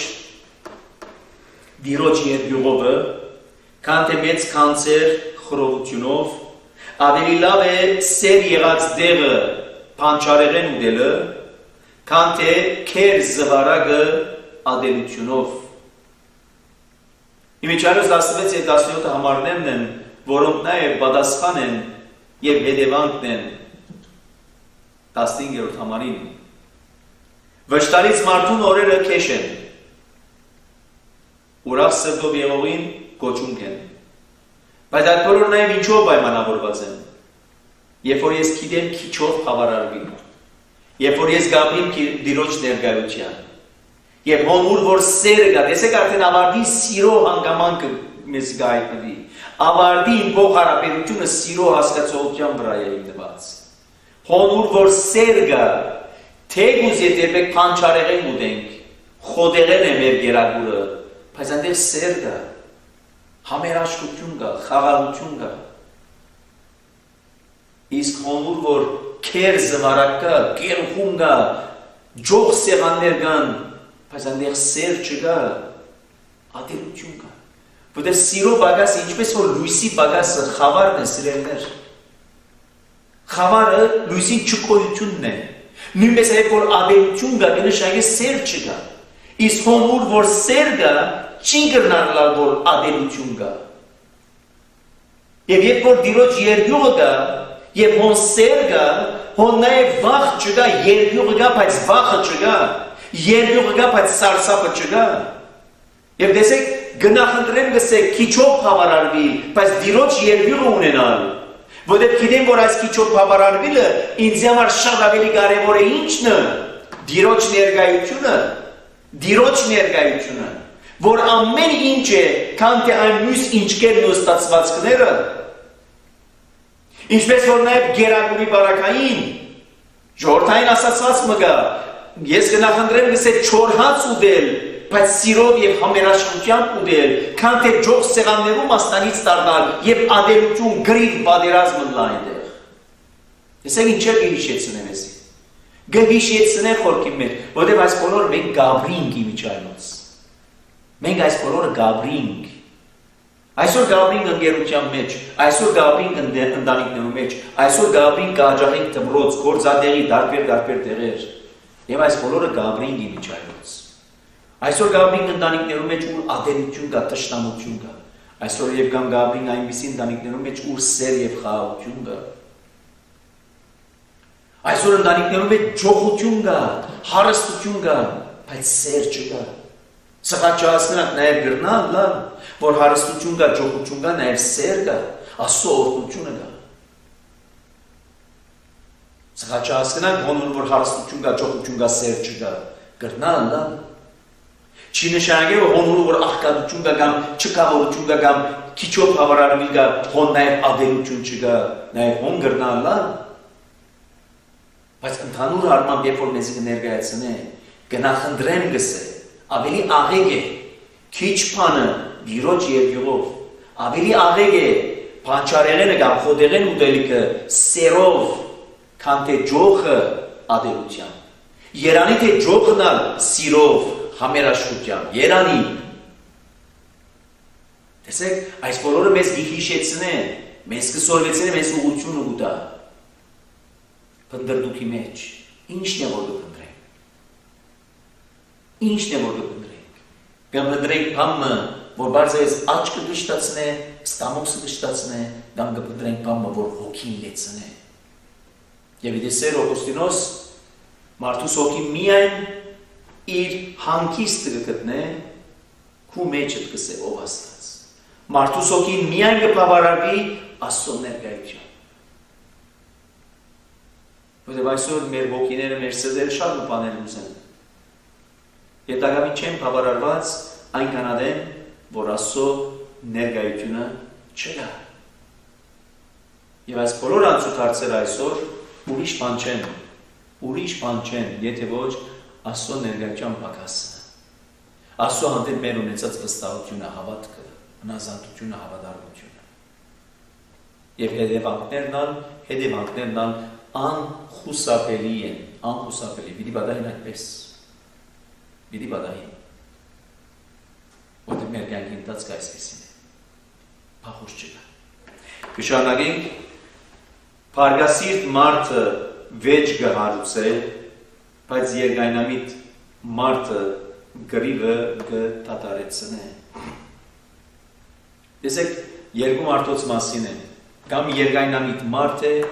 դիրոջ երկյուղովը քան թե մեծ կանցեր խռովությունով ավելի լավ է սեր եղած դեղը փանչարեղեն ուտելը քան թե քեր զվարագը ադելությունով Իմիջարոս 16 եւ 17 համարներն են, որոնք նաեւ պատասխան են եւ հետևանքն են 15-րդ համարին։ Վշտարից մարդուն օրերը քեշ են։ Ուրախ սրտով եղողին կոչունք են։ Բայց այդ բոլորը նաեւ ինչով պայմանավորված են։ Երբ որ ես գիտեմ քիչով խավարարվի։ Երբ որ ես գաբրիմ դիրոջ ներկայության։ Եվ հոնուր որ սերը գա, տեսեք արդեն ավարդի սիրո հանգամանքը մեզ գայտնվի։ Ավարդի իմ ող հարաբերությունը սիրո հասկացողության վրա է հիմնված։ Հոնուր որ սեր գա, թեգուզ եթե մենք փանչարեղեն ուտենք, խոդեղեն է մեր գերագուրը, բայց այնտեղ սեր գա, համերաշխություն կա, խաղաղություն կա։ Իսկ հոնուր որ քեր զվարակ կա, կերխում կա, ջող սեղաններ կան, բայց այնտեղ սեր չկա, ատելություն կա։ Որտեղ սիրո բագասը ինչպես որ լույսի բագասը խավարն է սիրելներ։ Խավարը լույսին չկոյությունն է։ Նույնպես այդ որ ատելություն կա, կնշանակի սեր չկա։ Իսկ հոնուր որ սեր կա, չի կրնալ որ ատելություն կա։ Եվ երբ որ դիրոջ երկյուղը կա, եւ հոն սեր կա, հոն նաեւ վախ չկա, երկյուղը կա, բայց վախը չկա։ Երկյուղը կա, բայց սարսափը չկա։ Եվ տեսեք, գնահնդրեմ գսեք, քիչով խավարարվի, բայց դիրոջ երկյուղը ունենալ։ Որտեղ գիտեմ, որ այս քիչով խավարարվելը ինձ համար շատ ավելի կարևոր է ինչն է։ Դիրոջ ներկայությունը, որ ամեն ինչ է, քան թե այն մյուս ինչքերն ու ստացվածքները։ Ինչպես որ նաև գերագուրի բարակային, ժողովրդային ասացված մգա, ես գնահնդրեմ գսեք չոր հաց ուտել, բայց սիրով եւ համերաշխությամբ ուտել, քան թե ջող սեղաններում մասնանից դառնալ եւ ադելություն գրիվ պատերազմը լա այնտեղ։ Տեսեք ինչ է հիշեցնում եմ ես։ Գհիշեցնե խորքի մեջ, որտեղ այս բոլորը մենք գաբրինք իմիջայլոց։ Մենք այս բոլորը գաբրինք։ Այսօր գաբրինք ընկերության մեջ, այսօր գաբրինք ընտանիքներու մեջ, այսօր գաբրինք կաճախինք դպրոց, գործադեղի դարբեր տեղեր։ Եվ այս բոլորը գաբրինք իմիջայլոց։ Այսօր գաբրինք ընտանիքներու մեջ ուր ադելություն կա, տշնամություն կա։ Այսօր եւ կամ գաբրինք այնպիսի ընտանիքներու մեջ ուր սեր եւ խաղաղություն կա։ Այսօր ընտանիքներու մեջ ջոխություն կա, հարստություն կա, բայց սեր չկա։ Սա չհասկանանք նաեւ գրնալ, լավ, որ հարստություն կա, ջոխություն կա, նաեւ սեր կա, Աստծո օրհնությունը կա։ Սա չհասկանանք ոնոր որ հարստություն կա, ջոխություն կա, սեր չկա, գրնալ, լավ։ Չի նշանակե որ ոնոր որ աղքատություն կա կամ չկավորություն կա կամ քիչով հավարարվի կա, հոն նաեւ ադելություն չկա, նաեւ հոն գրնալ, լավ։ Բայց ընդհանուր առմամբ երբ որ մեզ կներկայացնե, կնախնդրեմ գսե, ավելի աղեկ է, քիչ բանը դիրոջ եւ յուղով, ավելի աղեկ է, բանջարեղենը կամ խոդեղեն ուտելիքը սերով, քան թե ջոխը ադելությամբ։ Երանի թե ջոխն ալ սիրով, համերաշխությամբ, երանի։ Տեսեք, այս բոլորը մեզ հիշեցնեն, մեզ կսորվեցնեն, մեզ ուղղությունը ուտա։ Փնդրդուքի մեջ, ինչն է որ կփնդրենք։ Ինչն է որ կփնդրենք։ Կփնդրենք բամը, որ բարձրապես աչքը գշտացնե, ստամոքսը գշտացնե, կամ կփնդրենք բամը, որ հոգին լեցնե։ Եվ դեսեր Օգոստինոս մարդուս հոգին միայն իր հանգիստը կգտնե, քու մեջդ կսե ով Աստված։ Մարդուս հոգին միայն կբավարարվի Աստծո ներկայությամբ։ Որտեղ այսօր մեր հոգիները, մեր սրտերը շատ բաներ ուզեն։ Եվ դակամին չեն բավարարված այնքան ադեն, որ Աստծո ներկայությունը չկա։ Եվ այս բոլոր անցուդարձերը այսօր ուրիշ բան չեն, եթե ոչ Աստծո ներկայության պակասը։ Աստծո հանդեպ մեր ունեցած վստահությունը, հավատքը, հնազանդությունը, հավատարմությունը։ Եվ հետևանքներն ալ անխուսափելի են, անխուսափելի, պիտի բադային այդպես, պիտի բադային, որտեղ մեր կյանքի ընթացքը այսպեսին է, փախուս չկա։ Կշարունակենք, փարգասիրտ մարդը վեճ կհարուցե, բայց երկայնամիտ մարդը գրիվը կդատարեցնե։ Տեսեք, երկու մարդոց մասին է, կամ երկայնամիտ մարդ է,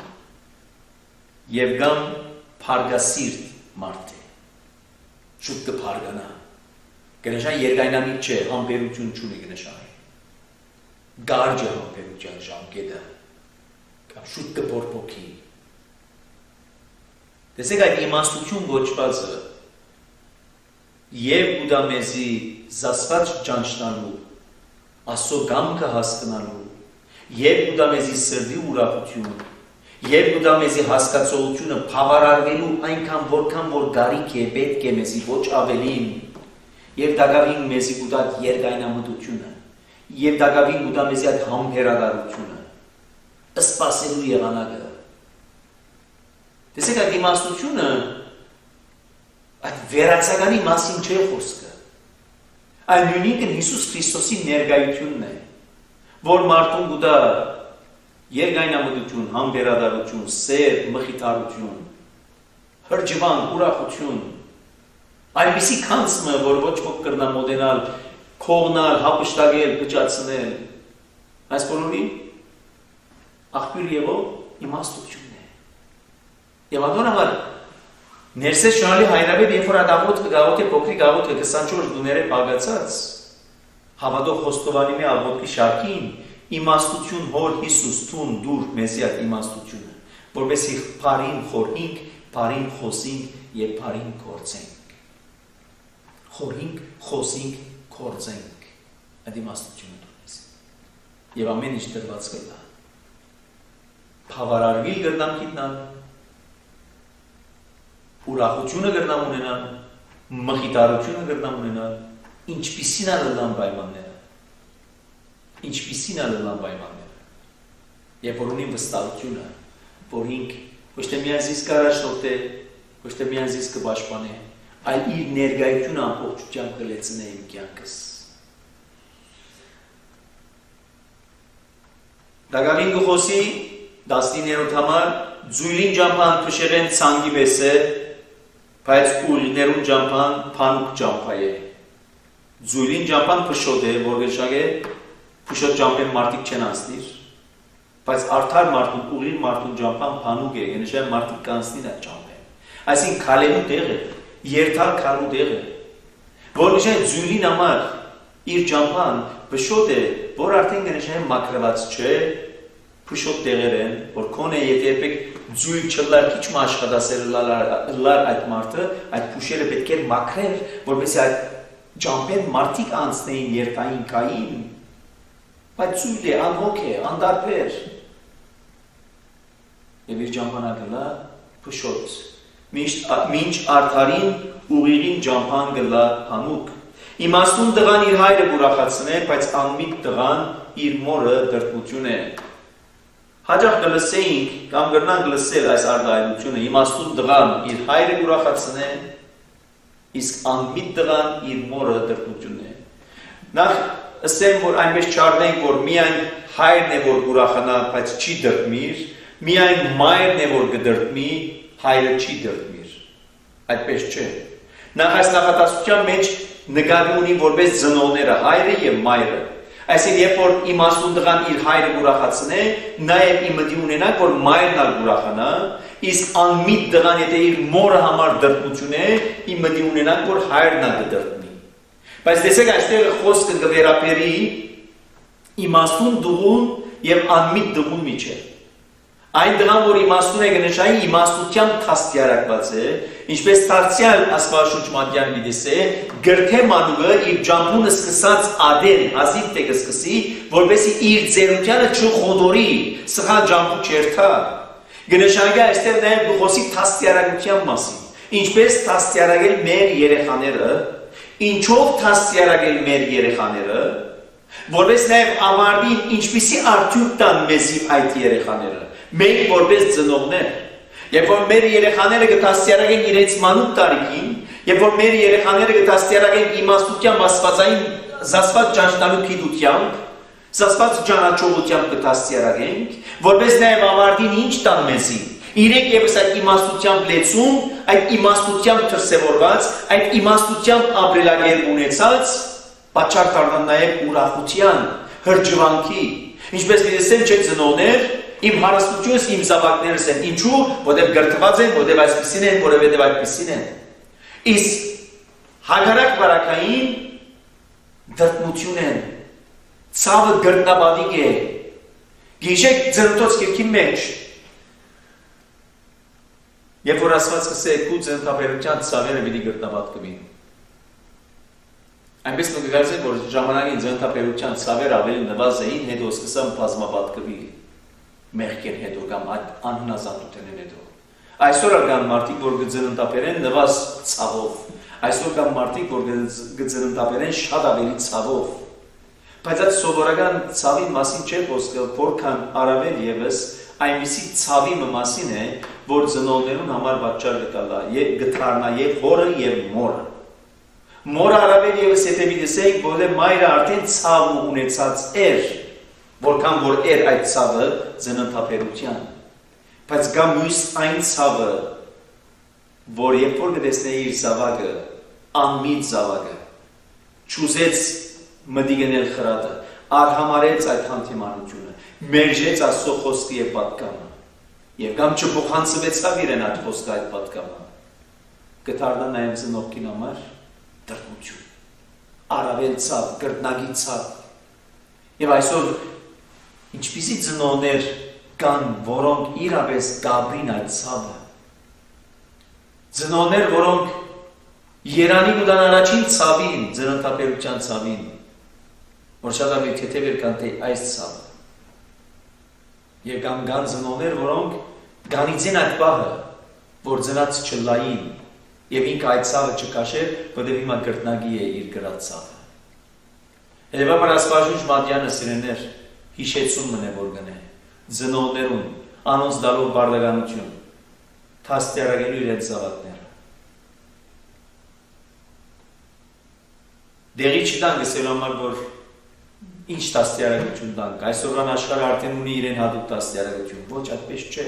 եւ կամ փարգասիրտ մարդ է, շուտ կփարգանա, կնշան երկայնամիտ չէ, համբերություն չունի կնշան, գարջը համբերության ժամկետը, կամ շուտ կփորփոքի։ Տեսեք այդ իմաստություն ոչվածը, եւ ուդա մեզի զասված ճանչնալու, Աստծո կամքը հասկանալու, եւ ուդա մեզի սրտի ուրախություն, եւ ուդա մեզի հասկացողությունը բավարարվելու այնքան որքան որ գարիք է, պետք է մեզի ոչ ավելին, եւ դակավին մեզի ուդա երկայնամտությունը, եւ դակավին ուդա մեզի այդ համբերատարությունը, սպասելու եղանակը։ Տեսեք այդ իմաստությունը, այդ վերացականի մասին չէ խոսքը, այն նույնիկն Հիսուս Քրիստոսի ներկայությունն է, որ մարդուն ուդա երկայնամտություն, համբերատարություն, սեր, մխիթարություն, հրջվան, ուրախություն, այնպիսի քանցմը, որ ոչ ոք կրնա մոդենալ, քողնալ, հապշտագել, կճացնել, այս բոլորին աղբյուր եղող իմաստությունն է։ Եվ անդոն համար ներսես շնալի հայրավետ, երբ որ աղոտ է փոքրիկ աղոտ է 24 դուներ է բաղացած, հավատող խոստովանի մի աղոտքի շարքին, իմաստություն հոր Հիսուս թուն դուր մեզի այդ իմաստությունը, որովհետեւ բարին խորհինք, բարին խոսենք եւ բարին գործենք։ Խորհինք, խոսենք, գործենք։ Այդ իմաստությունը դուրս։ Եվ ամեն ինչ դրված կլա։ Բավարարվի գրնամ գիտնալ, ուրախությունը գրնամ ունենալ, մխիթարությունը գրնամ ունենալ, ինչպիսին ալլան պայմանները։ Ինչպիսին ալլան պայմանները։ Երբ որ ունի վստահությունը, որ ինք ոչ թե միայն զիսկ առաջնորդ է, ոչ թե միայն զիս կպաշտպանե, այլ իր ներկայությունը ամբողջությամբ կլեցնե իմ կյանքս։ Դագարին գխոսի 19-րդ համար ձույլին ջամփան փշերեն ցանգի պես է, բայց ուլներուն ջամփան փանուկ ջամփա է։ Ձույլին ջամփան փշոտ է, որ գշագե փշոտ ջամփեն մարդիկ չեն անցնիր, բայց արդար մարդուն ուղին մարդուն ջամփան փանուկ է, գնշա մարդիկ կանցնին այդ ջամփեն։ Այսինքն քալելու տեղ է, երթալ քալու տեղ է։ Որ գշա ձույլին համար իր ջամփան փշոտ է, որ արդեն գնշա մակրված չէ, փշոտ տեղեր են, որ քոնե եթե երբեք ձույլ չլար քիչ աշխատասեր լար այդ մարդը, այդ փուշերը պետք է մաքրել, որպեսզի այդ ջամփեն մարդիկ անցնեին երթային կային, բայց ձույլ է, անհոգ է, անդարբեր։ Եվ իր ջամփանակը փշոտ, մինչ արդարին ուղիղին ջամփան գլա հանուկ։ Իմաստուն տղան իր հայրը ուրախացնե, բայց անմիտ տղան իր մորը դրդմություն է։ Հաջող կլսեինք կամ կրնանք լսել այս արտահայտությունը, իմաստուն տղան իր հայրը ուրախացնե, իսկ անմիտ տղան իր մորը դրդմություն է։ Նախ ասեմ, որ այնպես չառնենք, որ միայն հայրն է, որ ուրախանա, բայց չի դրդմիր, միայն մայրն է, որ կդրդմի, հայրը չի դրդմիր։ Այդպես չէ։ Նախ այս նախատասության մեջ նկատի ունի որպես ծնողները հայրը եւ մայրը։ Այսինքն երբ որ իմաստուն տղան իր հայրը ուրախացնե, նաև իմդի ունենանք, որ մայրն ալ ուրախանա, իսկ անմիտ տղան եթե իր մորը համար դրդմություն է, իմդի ունենանք, որ հայրն ալ դրդմի։ Բայց տեսեք այստեղ խոսքը կվերապերի իմաստուն դուղուն եւ անմիտ դուղուն միջև։ Այն դրան, որ իմաստուն է գնշայի, իմաստությամբ թաստիարակված է, ինչպես դարձյալ աստվածաշունչ մատյան գիտես է, գրթե մանուկը իր ջամփունը սկսած ադեն, հազիվ թե կսկսի, որպեսզի իր ձերությանը չխոդորի, սխալ ջամփու չերթա։ Գնշայգը այստեղ նաև գխոսի թաստիարակության մասին, ինչպես թաստիարակել մեր երեխաները, ինչով թաստիարակել մեր երեխաները, որպես նաև ավարտին ինչպիսի արդյունք տան մեզի այդ երեխաները։ Մենք որպես ծնողներ, երբ որ մեր երեխաները կտաստիարակեն իրենց մանուկ տարիքին, երբ որ մեր երեխաները կտաստիարակեն իմաստությամբ աստվածային զասված ճանաչելու գիտությամբ, զասված ճանաչողությամբ կտաստիարակենք, որպես նաև ավարտին ինչ տան մեզի, իրենք եւս այդ իմաստությամբ լեցում, այդ իմաստությամբ դրսևորված, այդ իմաստությամբ ապրելակերպ ունեցած, պատճառ դառնան նաև ուրախության, հրճվանքի, ինչպես գիտեմ չէ ծնողներ, իմ հարստությունս իմ զավակներս են, ինչու, որտեղ գրթված են, որտեղ այսպիսին են, որովհետև այդպիսին են։ Իսկ հակառակ վարակային դրդմություն են, ցավը գրտնաբադիկ է։ Գիշեք ծննդոց գրքի մեջ, երբ որ ասված կսե քու ծննդաբերության ցավերը պիտի գրտնաբադ կմին։ Այնպես կգարձեք, որ ժամանակին ծննդաբերության ցավերը ավելի նվազ էին, հետո սկսան բազմապատկվի։ Մեղքեր հետո կամ անհնազանդության հետո։ Այսօր կան մարդիկ, որ կծննդաբերեն նվազ ցավով։ Այսօր կան մարդիկ, որ կծննդաբերեն շատ ավելի ցավով։ Բայց այդ սովորական ցավի մասին չէ խոսքը, որքան առավել եւս այնպիսի ցավի մասին է, որ ծնողներուն համար պատճառ կտալա, եւ գթարնա եւ հորը եւ մորը։ Մորը առավել եւս եթե դեսեք, որ մայրը արդեն ցավ ունեցած էր, որքան որ էր այդ ցավը ծննդաբերության, բայց գա մյուս այն ցավը, որ երբ որ կտեսնե իր զավակը, անմիտ զավակը, չուզեց մտի գնել խրատը, արհամարեց այդ հանդիմանությունը, մերժեց Աստծո խոսքը եւ պատգամը, եւ կամ չփոխանցվեցավ իրեն այդ խոսքը այդ պատգամը, կդառնա նաեւ ծնողքին համար դրդմություն, առավել ցավ, կրտնագի ցավ, եւ այսօր ինչպիսի ծնողներ կան, որոնք իրապես գաբրին այդ ցավը, ծնողներ, որոնք երանին ուտան առաջին ցավին, ծննդաբերության ցավին, որ շատ ավելի թեթև կան թե այս ցավը, եւ կամ կան ծնողներ, որոնք գանիցին այդ պահը, որ ծնած չլային, եւ ինքը այդ ցավը չկաշեր, որտեղ հիմա կրտնագի է իր գրած ցավը։ Հետևաբար աստվածաշունչ Մատյանը սիրեներ հիշեցում մնե որ գնե, ծնողներուն, անոնց դալով բարդականություն, թաստիարակելու իրենց զավակները։ Դեղի չտան գսելու համար, որ ինչ թաստիարակություն տանք, այսօրվան աշխարհը արդեն ունի իրեն հատուկ թաստիարակություն, ոչ այդպես չէ։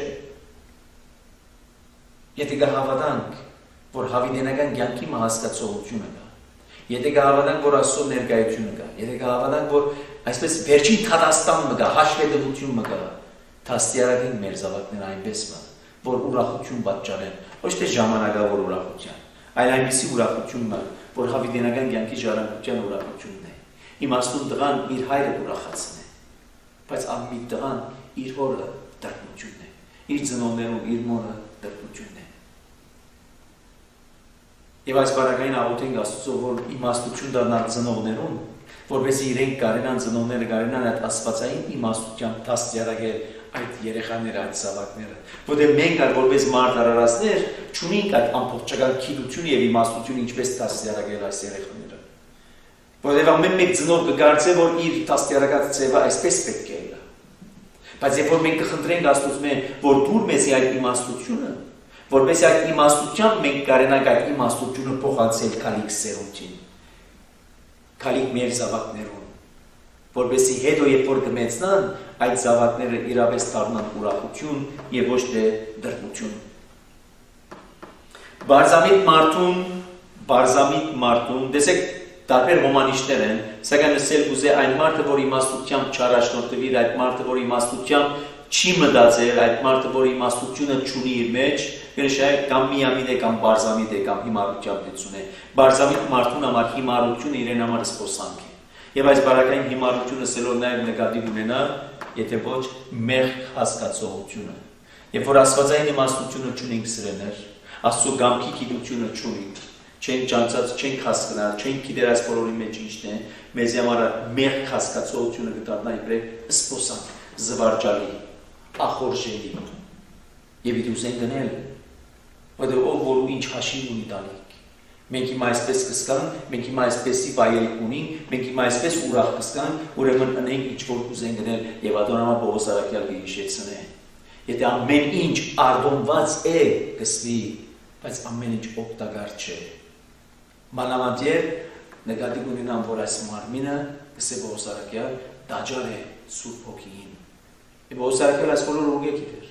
Եթե կհավատանք, որ հավիտենական կյանքի հասկացողությունը կա, եթե կհավատանք, որ Աստծո ներկայությունը կա, եթե կհավատանք, որ այսպես վերջին թատաստանը կա, հաշվետվությունը կա, թաստիարակենք մեր զավակները այնպես, որ ուրախություն պատճառեն, ոչ թե ժամանակավոր ուրախության, այլ այնպիսի ուրախությունն է, որ հավիտենական կյանքի ժառանգության ուրախությունն է։ Իմաստուն տղան իր հայրը ուրախացն է, բայց անմիտ տղան իր հորը դրկնությունն է, իր ծնողներում իր մորը դրկնությունն է։ Եվ այս բարակային աղոթենք Աստծո, որ իմաստություն դառնալ ծնողներուն, որպեսզի իրենք կարենան ծնողները կարենան այդ աստվածային իմաստությամբ դաստիարակել այդ երեխաները, այդ զավակները, որտեղ մենք որպես մարդ արարածներ չունենք այդ ամբողջական գիտությունը եւ իմաստությունը ինչպես դաստիարակել այս երեխաները։ Որտեղ ամեն մեկ ծնող կգործե, որ իր դաստիարակած ձևը այսպես պետք է լինի։ Բայց երբ որ մենք կխնդրենք Աստծուց, որ դուր մեզի այդ իմաստությունը, որպես այդ իմաստությամբ մենք կարենանք այդ իմաստությունը փոխանցել քալիք սերունդին, քալիք մեր զավակներուն, որպեսզի հետո երբ որ կմեծնան, այդ զավակները իրապես դառնան ուրախություն եւ ոչ թե դրդություն։ Բարձամիտ մարդուն, տեսեք, տարբեր հոմանիշներ են, սակայն ասել կուզե այն մարդը, որ իմաստությամբ չարաշնորհվի, այդ մարդը, որ իմաստությամբ չի մտածել, այդ մարդը, որ իմաստությունը չունի իր մեջ, կամ միամիտ է, կամ բարձամիտ է, կամ հիմարությամբ դեցուն է։ Բարձամիտ մարդուն համար հիմարությունը իրեն համար սպոսանք է։ Եվ այս բարակային հիմարությունը սելով նաև նկատի ունենա, եթե ոչ մեղք հասկացողությունը։ Եվ որ աստվածային իմաստությունը չունենք սրեներ, Աստծո գամքի գիտությունը չունենք, չենք ճանաչած, չենք հասկանալ, չենք գիտեր այս բոլորի մեջ ինչն է, մեզ համար մեղք հասկացողությունը կդառնա իբրև սպոսանք, զվարճալի, ախորժելի։ Եվ եթե ուզենք գնել, որտեղ ով որ ինչ հաշիվ ունի տալիք։ Մենք հիմա այսպես կսկանք, մենք հիմա այսպեսի վայելք ունենք, մենք հիմա այսպես ուրախ կսկանք, ուրեմն ընենք ինչ որ կուզենք գնել եւ ադոնամա Պողոս Արաքյալ կհիշեցնե։ Եթե ամեն ինչ արդոնված է կսվի, բայց ամեն ինչ օգտակար չէ։ Մանավանդ նկատի ունենամ, որ այս մարմինը կսե Պողոս Արաքյալ դաջար է Սուրբ Հոգին։ Եվ Պողոս Արաքյալ այս բոլոր ուղի գիտեր,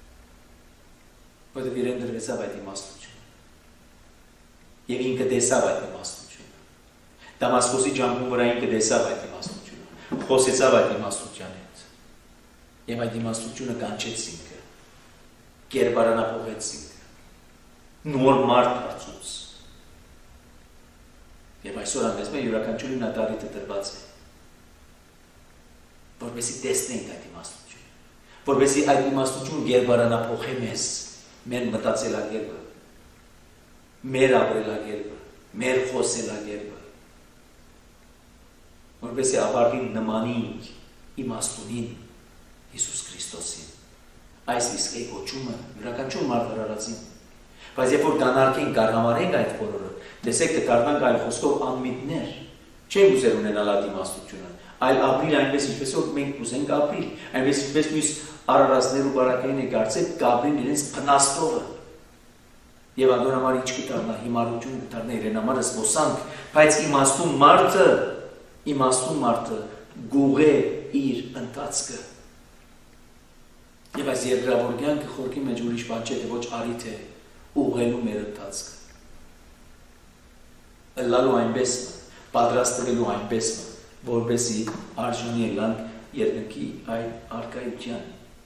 որտեղ իրեն դրվեցավ այդ իմաստությունը։ Եվ ինքը տեսավ այդ իմաստությունը։ Դամասկոսի ջանքում վրա ինքը տեսավ այդ իմաստությունը, խոսեցավ այդ իմաստության հետ։ Եվ այդ իմաստությունը կանչեց ինքը, կերպարանափոխեց ինքը, նոր մարդ դարձուց։ Եվ այսօր այնպես մեր յուրաքանչյուրի նատարիթը դրված է, որպեսզի տեսնենք այդ իմաստությունը, որպեսզի այդ իմաստությունը կերպարանափոխե մեզ, մեր մտածելակերպը, մեր ապրելակերպը, մեր խոսելակերպը, որպեսզի ապարդին նմանենք իմաստունին Հիսուս Քրիստոսին։ Այս իսկ է կոչումը յուրաքանչյուր մարդ արարածին։ Բայց երբ որ դանարկենք, կարհամարենք այդ բոլորը, տեսեք կդառնանք այլ խոսքով անմիտներ, չենք ուզեր ունենալ այդ իմաստությունը, այլ ապրիլ այնպես ինչպես որ մենք ուզենք ապրիլ, այնպես ինչպես մյուս արարածներ ու բարակային է կարծեք կապրին իրենց փնաստողը։ Եվ անդոր համար ինչ կդառնա, հիմարություն կդառնա իրեն համար սպոսանք, բայց իմաստուն մարդը գուղե իր ընթացքը։ Եվ այս երկրավոր կյանքը խորքի մեջ ուրիշ բան չէ, թե ոչ արիթ է ուղղելու մեր ընթացքը։ Լալու այնպես, պատրաստվելու այնպես, որպեսզի արժանի ելանք երկնքի այդ առկայության։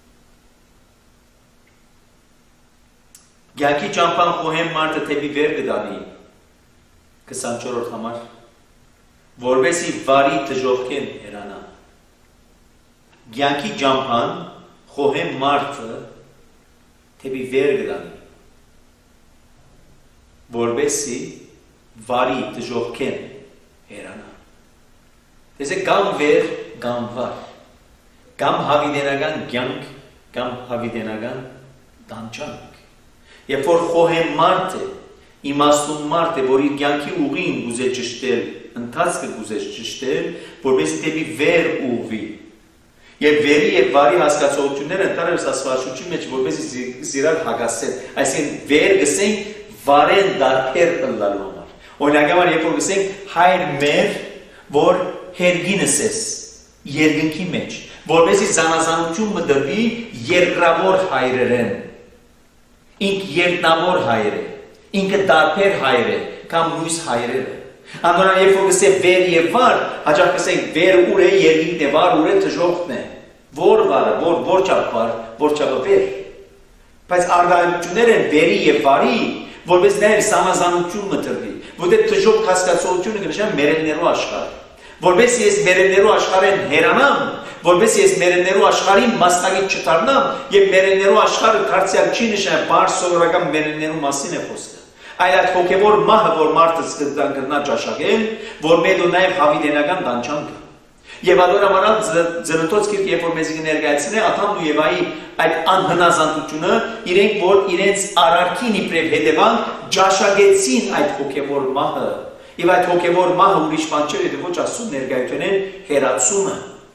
Կյանքի ճամփան խոհեմ մարդը թեպի վեր կդանի 24-րդ համար, որպեսզի վարի դժոխքեն հեռանա։ Կյանքի ճամփան խոհեմ մարդը թեպի վեր կդանի, որպեսզի վարի դժոխքեն հեռանա։ Տեսեք, կամ վեր, կամ վար, կամ հավիտենական կյանք, կամ հավիտենական տանջանք։ Երբ որ խոհեմ մարդ է, իմաստուն մարդ է, որ իր կյանքի ուղին գուզե ճշտել, ընթացքը գուզե ճշտել, որպես դեպի վեր ուղղվի։ Եվ վերի եւ վարի հասկացողությունները ընդհանրապես աստվածաշունչի մեջ որպեսզի զիրար հագասեն, այսինքն վեր գսենք վարեն դարբեր ըլլալու համար։ Օրինակավոր երբ որ գսենք հայր մեր, որ հերգինս ես երկնքի մեջ, որպեսզի զանազանություն մդրվի երկրավոր հայրերեն։ Ինք երկնավոր հայր է, ինքը դարբեր հայր է, կամ լույս հայրերը։ Անդորան երբ որ գսե վեր եւ վար, հաճախ գսենք վեր ուր է, երկինքն է, վար ուր է, թժողքն է։ Որ վարը, որ չափ վար, որ չափ վեր։ Բայց արտահայտություններ են վերի եւ վարի, որպես նաև սամազանություն մտրվի, որտեղ թժող հասկացողությունը կնշան մերելներու աշխարհ։ Որպես ես մերելներու աշխարհեն հերանամ, որպես ես մերելներու աշխարհին մասնագետ չդառնամ, եւ մերելներու աշխարհը դարձյալ չի նշան բարձ սովորական մերելներու մասին է խոսքը։ Այլ այդ հոգևոր մահը, որ մարդը կգնա ճաշակել, որ մեդու նաև հավիտենական դանչան կա։ Եվ adoramanal ծննդոց գիրք, երբ որ մեզ կներկայացնե Ադամն ու Եվայի այդ անհնազանդությունը, իրենք որ իրենց արարքին իբրև հետևանք ճաշակեցին այդ հոգևոր մահը։ Եվ այդ հոգևոր մահը ուրիշ բան չէ, եթե ոչ Աստծո ներկայությունն է հերացումը։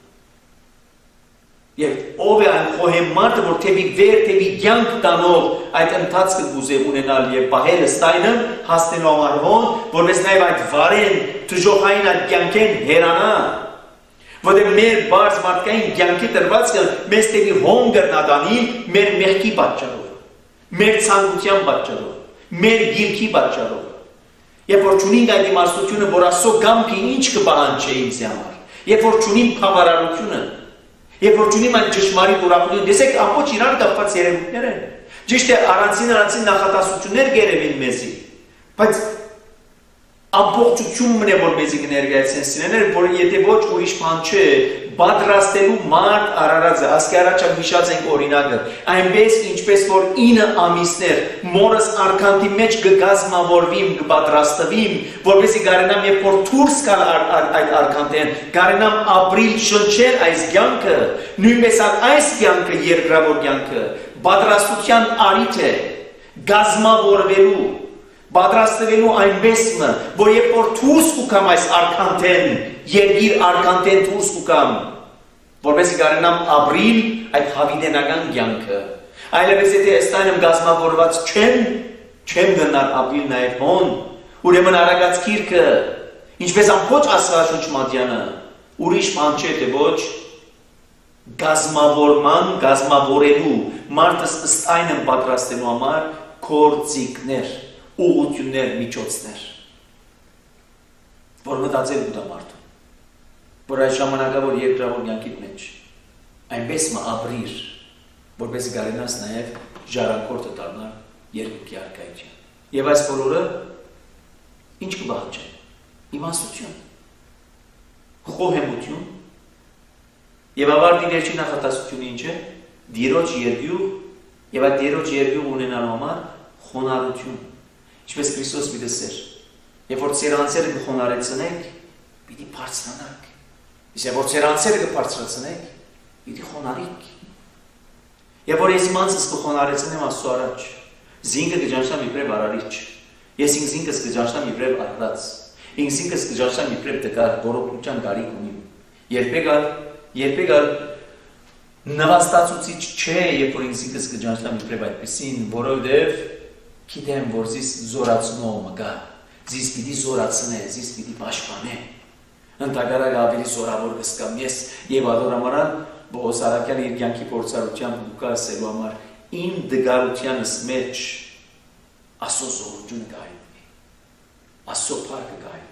Եվ ով է այն խոհեմ մարդը, որ թեպի վեր, թեպի կյանք տանող այդ ընթացքը կուզե ունենալ եւ պահելը ստայնը հասնելու համար հոն, որպես նաեւ այդ վարեն դժոխային այդ կյանքեն հերանա։ Որտեղ մեր բարձ մարդկային կյանքի տրվածքը մեզ թեպի հոն գրնադանի մեր մեղքի պատճառով, մեր ցանկության պատճառով, մեր գիրքի պատճառով։ Երբ որ ճունին այդ իմաստությունը, որ Աստծո կամքը ինչ կպահանջի ինձ համար, երբ որ ճունին բավարարությունը, երբ որ ճունիմ այդ ճշմարիտ ուրախություն, տեսեք ամբողջ իրար կապված երևույթներ են։ Ճիշտ է, առանցին նախատասություններ գերևին մեզի, բայց ամբողջությունն է, որ մեզի կներկայացնեն սիրելիներ, որ եթե ոչ ուրիշ բան չէ, պատրաստելու մարդ արարածը, ասկի առաջ հիշած ենք օրինակը, այնպես ինչպես որ 9 ամիսներ մորս արքանտի մեջ կգազմավորվիմ, կպատրաստվիմ, որպեսզի կարենամ երբ որ դուրս գալ այդ արքանտեն, կարենամ ապրիլ շնչել այս կյանքը, նույնպես այս կյանքը երկրավոր կյանքը, պատրաստության արիթ է, գազմավորվելու, պատրաստվելու այնպեսը, որ երբ որ դուրս կգամ այս արքանտեն, երկիր արքանտեն դուրս կգամ, որպեսզի կարենամ ապրիլ այդ հավիտենական կյանքը։ Այլևս եթե այստանում գազմավորված չեմ գնալ ապրիլ նաև հոն, ուրեմն արագած գիրքը, ինչպես ամբողջ աստվածաշունչ մատյանը, ուրիշ բան չէ թե ոչ գազմավորելու մարդս ըստ այնը պատրաստելու համար գործիքներ, ուղղություններ, միջոցներ, որ մտածել ուտա մարդու, որ այս ժամանակավոր երկրավոր կյանքիդ մեջ այնպես մը ապրիր, որպեսզի կարենաս նաև ժառանգորդը դառնալ երկրի առկայության։ Եվ այս բոլորը ինչ կպահանջեն։ Իմաստություն, խոհեմություն, եւ ավարտի վերջին նախատասությունը ինչ է։ Դիրոջ երկյուղ եւ այդ դիրոջ երկյուղ ունենալու համար խոնարհություն։ Ինչպես Քրիստոս մի դասեր, երբ որ ծեր անձերը կխոնարեցնեք, պիտի բարձրանաք։ Իսկ երբ որ ծեր անձերը կբարձրացնեք, պիտի խոնարհիք։ Երբ որ ես իմ անձս կխոնարեցնեմ Աստծո առաջ, զինքը կճանչնամ իբրև արարիչ։ Ես ինձ ինքս կճանչնամ իբրև առած։ Ինձ ինքս կճանչնամ իբրև տկար, բորոքության գարիք ունիմ։ Երբեք նվաստացուցիչ չէ, երբ որ ինձ ինքս կճանչնամ իբրև այդպեսին, որովհետև գիտեմ, որ զիս զորացնող մգա, զիս պիտի զորացնե, զիս պիտի պաշտպանե։ Ընդհակառակ ավելի զորավոր կսկամ ես եւ adoramaran Պողոս Արաքյալը իր կյանքի փորձառությամբ Լուկա ասելու համար իմ դգարությանս մեջ Աստծո զորությունը կայտնի, Աստծո փառքը կայտնի։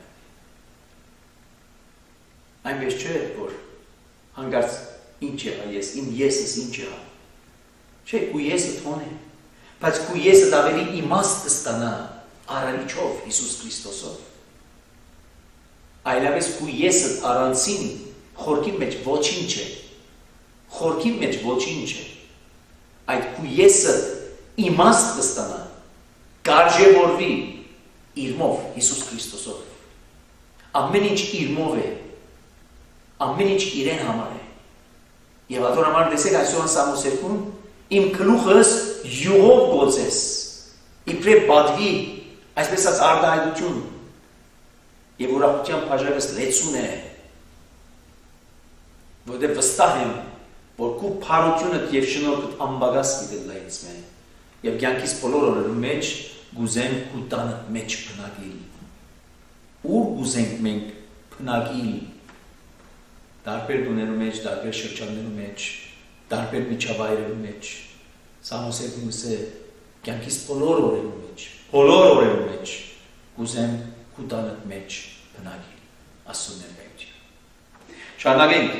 Այնպես չէ, որ հանգարց ինչ եղա ես, իմ եսս ինչ եղա։ Չէ, ու եսը թոն է, բայց ու եսը ավելի իմաստ կստանա արարիչով Հիսուս Քրիստոսով։ Այլապես ու եսը առանցին խորքի մեջ ոչինչ է, խորքի մեջ ոչինչ է, այդ ու եսը իմաստ կստանա, կարժևորվի իրմով Հիսուս Քրիստոսով։ Ամեն ինչ իրմով է, ամեն ինչ իրեն համար է։ Եվ adoramaran տեսեք այսօր Սամոս 2-ում իմ գլուխս յուղով գործես, իբրև բադվի, այսպես ասած արտահայտություն, եւ ուրախության բաժակս լեցուն է, որտեղ վստահ եմ, որ քու փառությունդ եւ շնորհքդ անբագաս գիտելա ինձ մե եւ կյանքիս բոլոր օրերու մեջ գուզեմ քու տանը մեջ բնակիլ ուր գուզենք մենք բնակիլ տարբեր դուներու մեջ տարբեր շրջաններու մեջ տարբեր միջավայրերու մեջ Սամոսեգնուսը կյանքիս բոլոր օրերու մեջ գուզեմ քու տանը մեջ բնակիլ ասում եմ շարունակենք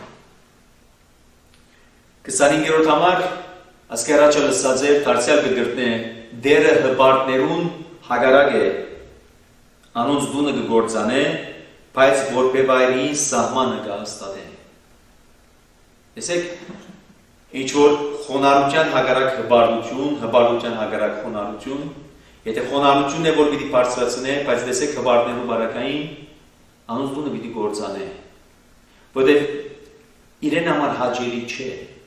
25-րդ համար ասկերաչը լսած էր դարձյալ կգրտնե դերը հբարտներուն հագարակ է անոնց դունը կգործանե բայց որբևայրին սահմանը կհաստատե տեսեք ինչ որ խոնարհության հագարակ հբարտության հագարակ խոնարհություն եթե խոնարհությունն է որ պիտի բարձրացնե բայց տեսեք հբարտներու բարակային անոնց դունը պիտի գործանե որտեղ իրեն համար հաճելի չէ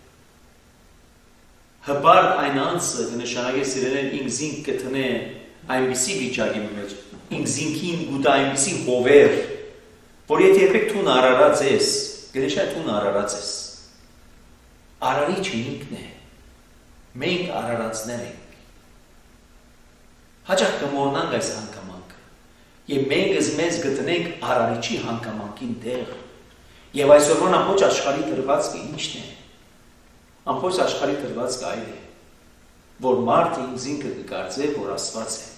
հբարդ այն անձը կնշանակե սիրելեն ինքզինք կտնե այնպիսի վիճակի մեջ ինքզինքին գուտա այնպիսի հովեր որ եթե երբեք թուն արարած ես կնշա թուն արարած ես արարիչը ինքն է մենք արարածներ ենք հաճախ կմոռնանք այս հանգամանքը եւ մենք մեզ գտնենք արարիչի հանգամանքին տեղ եւ այսօր ամբողջ աշխարհի դրվածքը ինչն է ամբողջ աշխարհի դրվածքը այն է որ մարդը ինքնին կկարծե որ Աստված է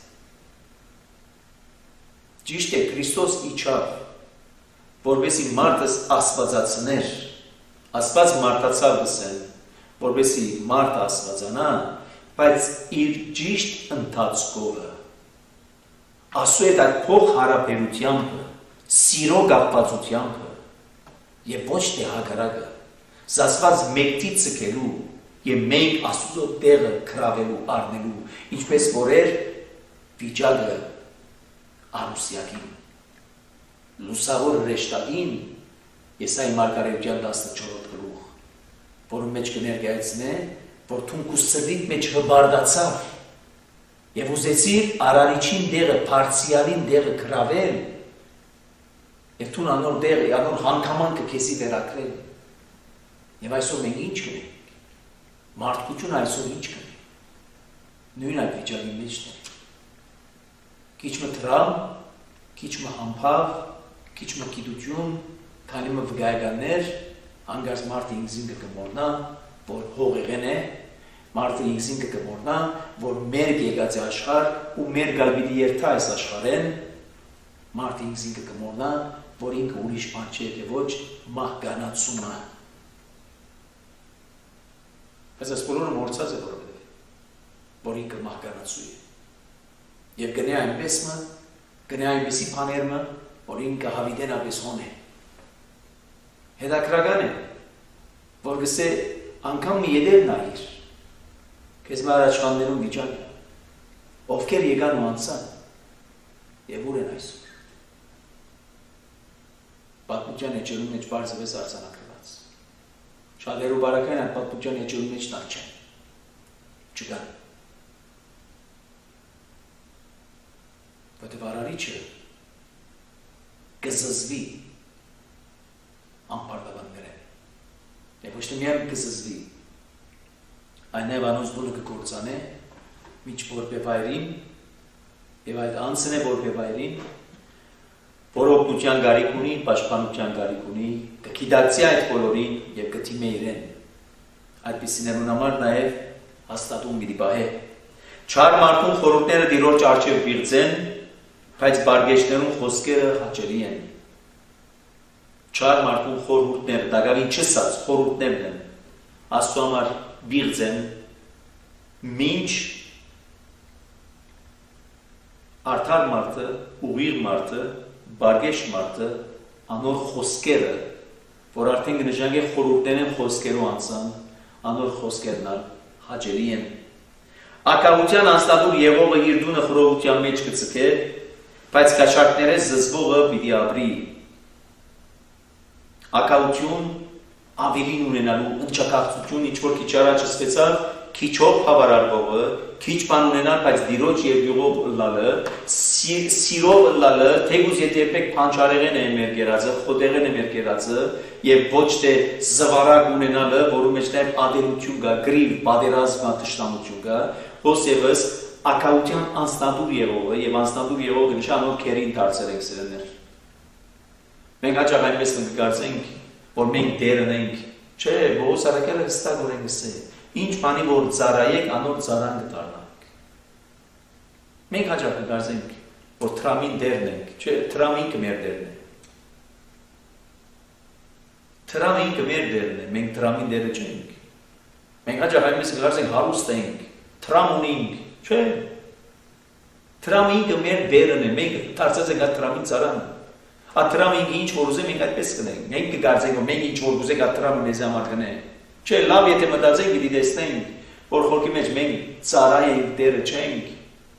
ճիշտ է Քրիստոս իջավ որովհետեւ մարդս աստվածացներ Աստված մարդացավ գսեն որովհետեւ մարդը աստվածանա բայց իր ճիշտ ընթացքով ասու է դա փող հարաբերությամբ սիրո գաղափարությամբ եւ ոչ թե հակառակը Զասված մեկտի ցկելու եւ մենք Աստծո տեղը քրավելու առնելու ինչպես որ էր վիճակը Արուսիակին լուսավոր ռեշտագին Եսայի մարգարեության 14-րդ գլուխ որում մեջ կներկայացնե որ թունքուս ծրդիտ մեջ հբարդացավ եւ ուզեցիր արարիչին դեղը փարցիալին դեղը քրավել եւ թուն անոր դեղը անոր հանգամանքը քեսի վերակրել Եվ այսօր մենք ինչ կնենք, մարդկությունը այսօր ինչ կնենք, նույն այդ վիճակի մեջն է, քիչ մը տրամ, քիչ մը համբավ, քիչ մը գիտություն, քանի մը վգայականներ, հանգարց մարդը ինքզին կմոռնա, որ հողեղեն է, մարդը ինքզին կմոռնա, որ մեր եկած է աշխարհ ու մեր գալբիդի երթա այս աշխարհեն, մարդը ինքզին կմոռնա, որ ինքը ուրիշ բան չէ, թե ոչ մահկանացումը Բայց այս բոլորը մորցած է որ ինքը մահկանացու է և գնե այնպես մը, գնե այնպիսի բաներ մը, որ ինքը հավիտեն ապես հոն է հետաքրական է, որ գսե անգամ մի ետև նայիր քեզ մը առաջխաններում վիճակ է ովքեր եկան ու անցան և ուր են այսօր պատմության էջերում մեջ բարձվես արձանակրված Շատերու բարակային այդ պատմության էջերում մեջ տակ չեն, չկան Որտև արարիչը կզզվի անպարտավաններեն և ոչ թե միայն կզզվի այն նաև անոնց դունը կգործանե միջ որբևայրին և այդ անցն է որբևայրին որ օգնության գարիք ունի, պաշտպանության գարիք ունի, կգիտակցի այդ բոլորին և կթիմե իրեն։ Այդպիսիներուն համար նաև հաստատում պիտի պահե։ Չար մարդուն խորհուրդները դիրոջ առջև բիղձեն, բայց բարգեշներուն խոսքերը հաճելի են։ Չար մարդուն խորհուրդները, դակավին չսած խորհուրդներն են, Աստծո համար բիղձեն, մինչ արդար մարդը, ուղիղ մարդը, բարգեշ մարդը, անոր խոսքերը, որ արդեն կնշանք է խորհուրդներ են խոսքերու անցան, անոր խոսքերն հաճելի են։ Ակավության անստատուր եղողը իր դունը խրովության մեջ կծկե, բայց կաշարքները զզվողը պիտի ապրի։ Ակավություն ավելին ունենալու ընչակացություն, ինչ որ քիչ առաջ ասվեցավ, քիչով հավարարվողը, քիչ բան ունենալ, բայց դիրոջ եւ յուղով ըլլալը, սիրով ըլլալը, թեկուզ եթե երբեք փանչարեղեն է մեր գերածը, խոտեղեն է մեր գերածը, եւ ոչ թե զվարակ ունենալը, որում մեջ նաեւ ադերություն կա, գրիվ, պատերազմ կա, թշնամություն կա, հոսևս ակաության անստանդուր եղողը եւ անստանդուր եղողը նշանով քերին դարձել ենք սերներ։ Մենք հաճախ այնպես կգործենք, որ մենք դերն ենք, չէ, Պողոս առաքյալը հստակ որ է ինչ բանի որ ծառայեք, անոր ծառան կդառնանք։ Մենք հաճախ կգործենք, որ տրամին դերն ենք, չէ, տրամինքը մեր դերն է։ Տրամինքը մեր դերն է, մենք տրամին դերը չենք։ Մենք հաճախ այնպես կգործենք, հարուստ ենք, տրամ ունենք, չէ։ Տրամինքը մեր դերն է, մենք դարձած ենք այդ տրամին ծառան։ Ատրամինքը ինչ որ ուզենք մենք այդպես կնենք։ Մենք կգործենք, որ մենք ինչ որ ուզենք ատրամը մեզ համար կնենք։ Չէ, լավ եթե մտածենք, պիտի տեսնենք, որ խորքի մեջ մենք ծառայ ենք, դերը չենք։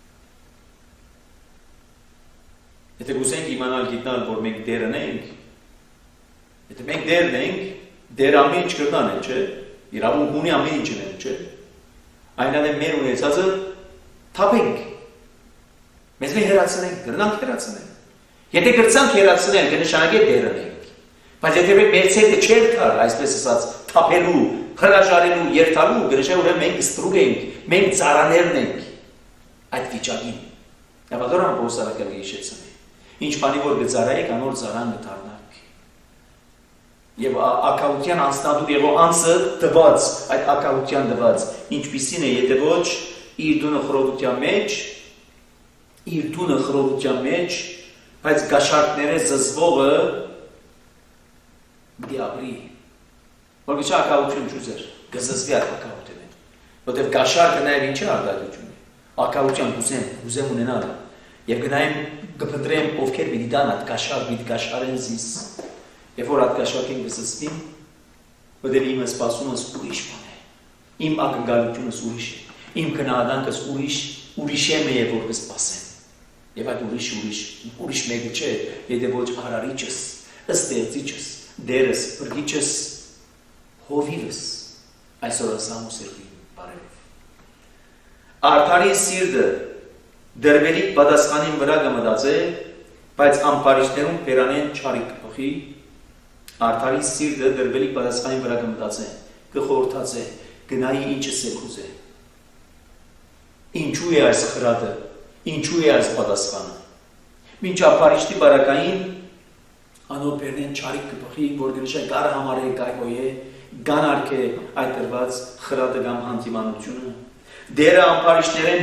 Եթե գուցենք իմանալ գիտնալ, որ մենք դերն ենք, եթե մենք դերն ենք, դեր ամեն ինչ կրնան է, չէ։ Իրավունք ունի ամեն ինչն է, չէ։ Այնադեմ մեր ունեցածը թափենք։ Մեզ մի հեռացնենք, կրնանք հեռացնենք։ Եթե կրծանք հեռացնել, կնշանակի դերն ենք։ Բայց եթե մեր ցետը չէր թար, այսպես ասած, թափելու, հրաժարելու, երթալու, կնշանակի ուրեմն մենք ստրուկ ենք, մենք ծառաներն ենք այդ վիճակին։ Նավադորան Պողոս առաքյալը հիշեցնում է։ Ինչ բանի որ կծառայեք, անոր ծառան կդառնաք։ Եվ ակաության անստանդուր եղող անձը տված, այդ ակաության տված, ինչպիսին է, եթե ոչ իր դունը խռովության մեջ, բայց գաշարքները զզվողը դիաբրի, որ գիշա ակաություն չուզեր, գզզվի այդ ակաութեն է, որտև գաշարքը նաև ինչ է արտադրություն է, ակաության ուզեմ ունենալ, և գնայիմ գպնդրեմ ովքեր պիտի դան այդ գաշար, պիտի գաշարեն զիս, և որ այդ գաշարքին գզզվին, որտև իմը սպասումս ուրիշ բան է, իմ ակնկալությունս ուրիշ է, իմ գնահատանքս ուրիշ եմ է, որ կսպասեմ, և այդ ուրիշ մեկը չէ, եթե ոչ արարիչս, ստեղծիչս, դերս, բրգիչս, հովիվս, այսօր ասամուս երգին բարելով։ Արդարի սիրտը դրվելիք պատասխանին վրա կմտած է, բայց ամպարիչներում պերանեն չարիք կպխի, արդարի սիրտը դրվելիք պատասխանին վրա կմտած է, կխորթած է, գնայի ինչս է կուզ է։ Ինչու է այս խրատը, ինչու է այս պատասխանը։ Մինչ ամպարիչտի բարակային անոր պերնեն չարիք կպխի, որ գնշա գարը համար է կայգոյ է, գանարք է այդ տրված խրատը կամ հանդիմանությունը։ Դերը ամպարիչներեն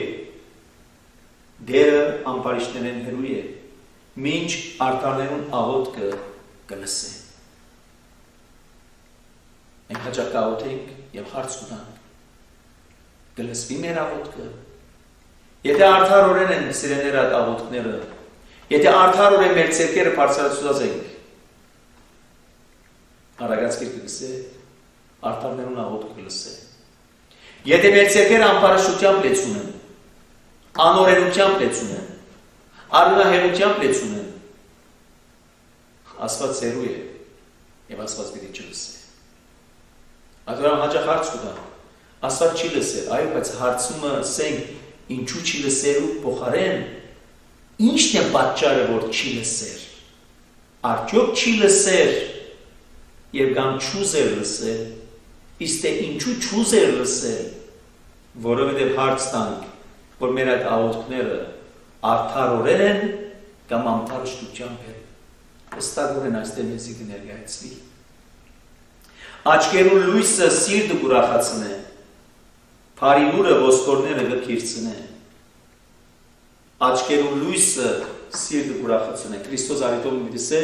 հերու է, մինչ արդարներուն աղոտքը կլսե։ Մենք հաճախ կաղոթենք և հարց կտանք, կլսվի մեր աղոտքը։ Եթե արդարորեն են սիրեներ այդ աղոտքները, եթե արդարորեն մեր ցերկերը բարձրացուցած ենք, Արագած գիրքը գսե, արդարներուն աղոտքը կլսե։ Եթե մեր ցերկերը ամբարաշությամբ լեցուն են, անօրենությամբ լեցուն են, արունահեղությամբ լեցուն են, Աստված հերու է և Աստված պիտի չլսե։ Ադորան հաճախ հարց կտա, Աստված չի լսեր, այո, բայց հարցումը ասենք, ինչու չի լսերու փոխարեն, ինչն է պատճառը, որ չի լսեր, արդյոք չի լսեր և կամ չուզեր լսել, իսկ թե ինչու չուզեր լսել, որովհետև հարց տանք, որ մեր այդ աղոթքները արդարորեն են կամ ամբարշտությամբ են, հստակորեն այստեղ մեզի կներկայացվի։ Աչքերու լույսը սիրտը կուրախացնե, փարի լուրը ոսկորները կքիրցնե, աչքերու լույսը սիրտը կուրախացնե, Քրիստոս արիտով միտիսե,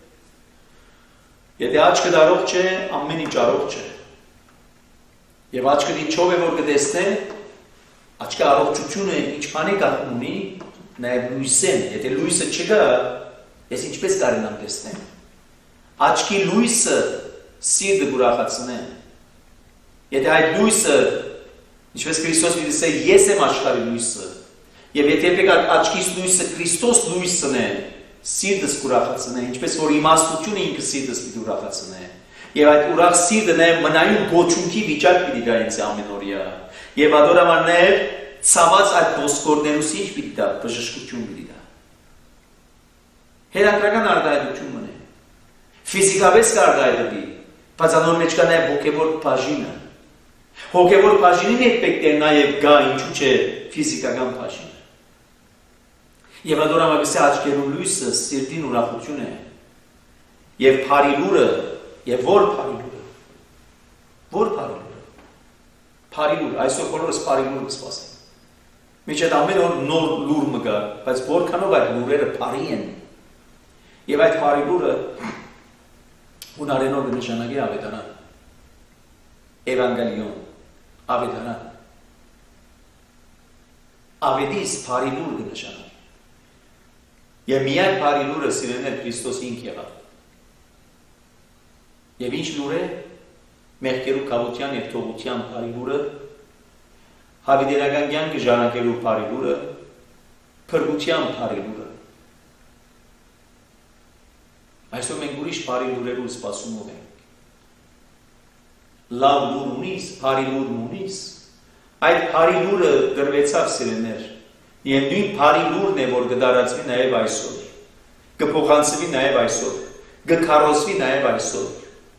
եթե աչքը դարող չէ, ամեն ինչ առող չէ, և աչքը դիչով է, որ կտեսնե, աչքը առողջությունը ինչքան է կախում ունի, նաև լույսեն, եթե լույսը չկա, ես ինչպես կարենամ տեսնեմ, աչքի լույսը սիրտը կուրախացնե, եթե այդ լույսը, ինչպես Քրիստոս միտիսե, ես եմ աշխարհի լույսը, և եթե եպեք աչքիս լույսը Քրիստոս լույսն է, սիրտս կուրախացնե, ինչպես որ իմաստությունը ինքը սիրտս պիտի ուրախացնե, Եվ այդ ուրախ սիրտը նաև մնայուն գոչունքի վիճակ պիտի գա ինձ ամեն օրյա։ Եվ adorama նաև ցաված այդ ոսկորներուս ինչ պիտի դա, բժշկություն պիտի դա։ Հերակրական արտահայտություն մնե։ Ֆիզիկապես կարտահայտվի, բայց անոր մեջ կա նաև հոգևոր բաժինը։ Հոգևոր բաժինին հետ պետք է նաև գա ինչու՞ չէ ֆիզիկական բաժինը։ Եվ adorama գսե աչքերու լույսը սիրտին ուրախություն է։ Եվ բարի լուրը, եւ որ բարի լուրը։ Որ բարի լուրը։ Բարի լուր, այսօր բոլորս բարի լուր կսպասեն։ Միջետ ամեն օր նոր լուր մը գա, բայց որքանով այդ լուրերը բարի են։ Եվ այդ բարի լուրը հունարենով նշանակի ավետարան։ Էվանգելիոն, ավետարան։ Ավետիս բարի լուր նշանակի։ Եվ միայն բարի լուրը սիրել է Քրիստոս ինք եղավ։ Եվ ինչ լուր է, մեղքերու կավության և թողության բարի լուրը, հավիդերական կյանքը ժառանգելու բարի լուրը, փրկության բարի լուրը։ Այսօր մենք ուրիշ բարի լուրերու սպասումով ենք։ Լավ լուր ունիս, բարի լուր ունիս, այդ բարի լուրը գրվեցավ սիրեներ, և նույն բարի լուրն է, որ կդարածվի նաև այսօր, կփոխանցվի նաև այսօր, կքարոզվի նաև այսօր։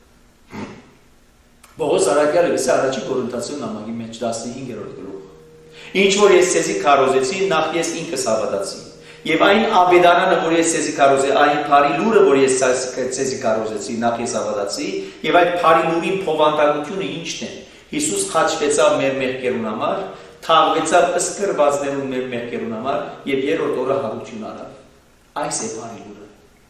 Պողոս Արաքյալը գսե առաջի Կորինթացիոն նամակի մեջ 15-րդ գլուխ։ Ինչ որ ես ցեզի քարոզեցի, նախ ես ինքս հավատացի։ Եվ այն ավետարանը, որ ես ցեզի քարոզեցի, այն բարի լուրը, որ ես ցեզի քարոզեցի, նախ ես հավատացի, եւ այդ բարի լուրի փոխանցությունը ինչն է։ Հիսուս խաչվեցավ մեր մեղքերուն համար, թաղվեցավ ըսկրվածներուն մեր մեղքերուն համար եւ երրորդ օրը հարություն արավ։ Այս է բարի լուրը։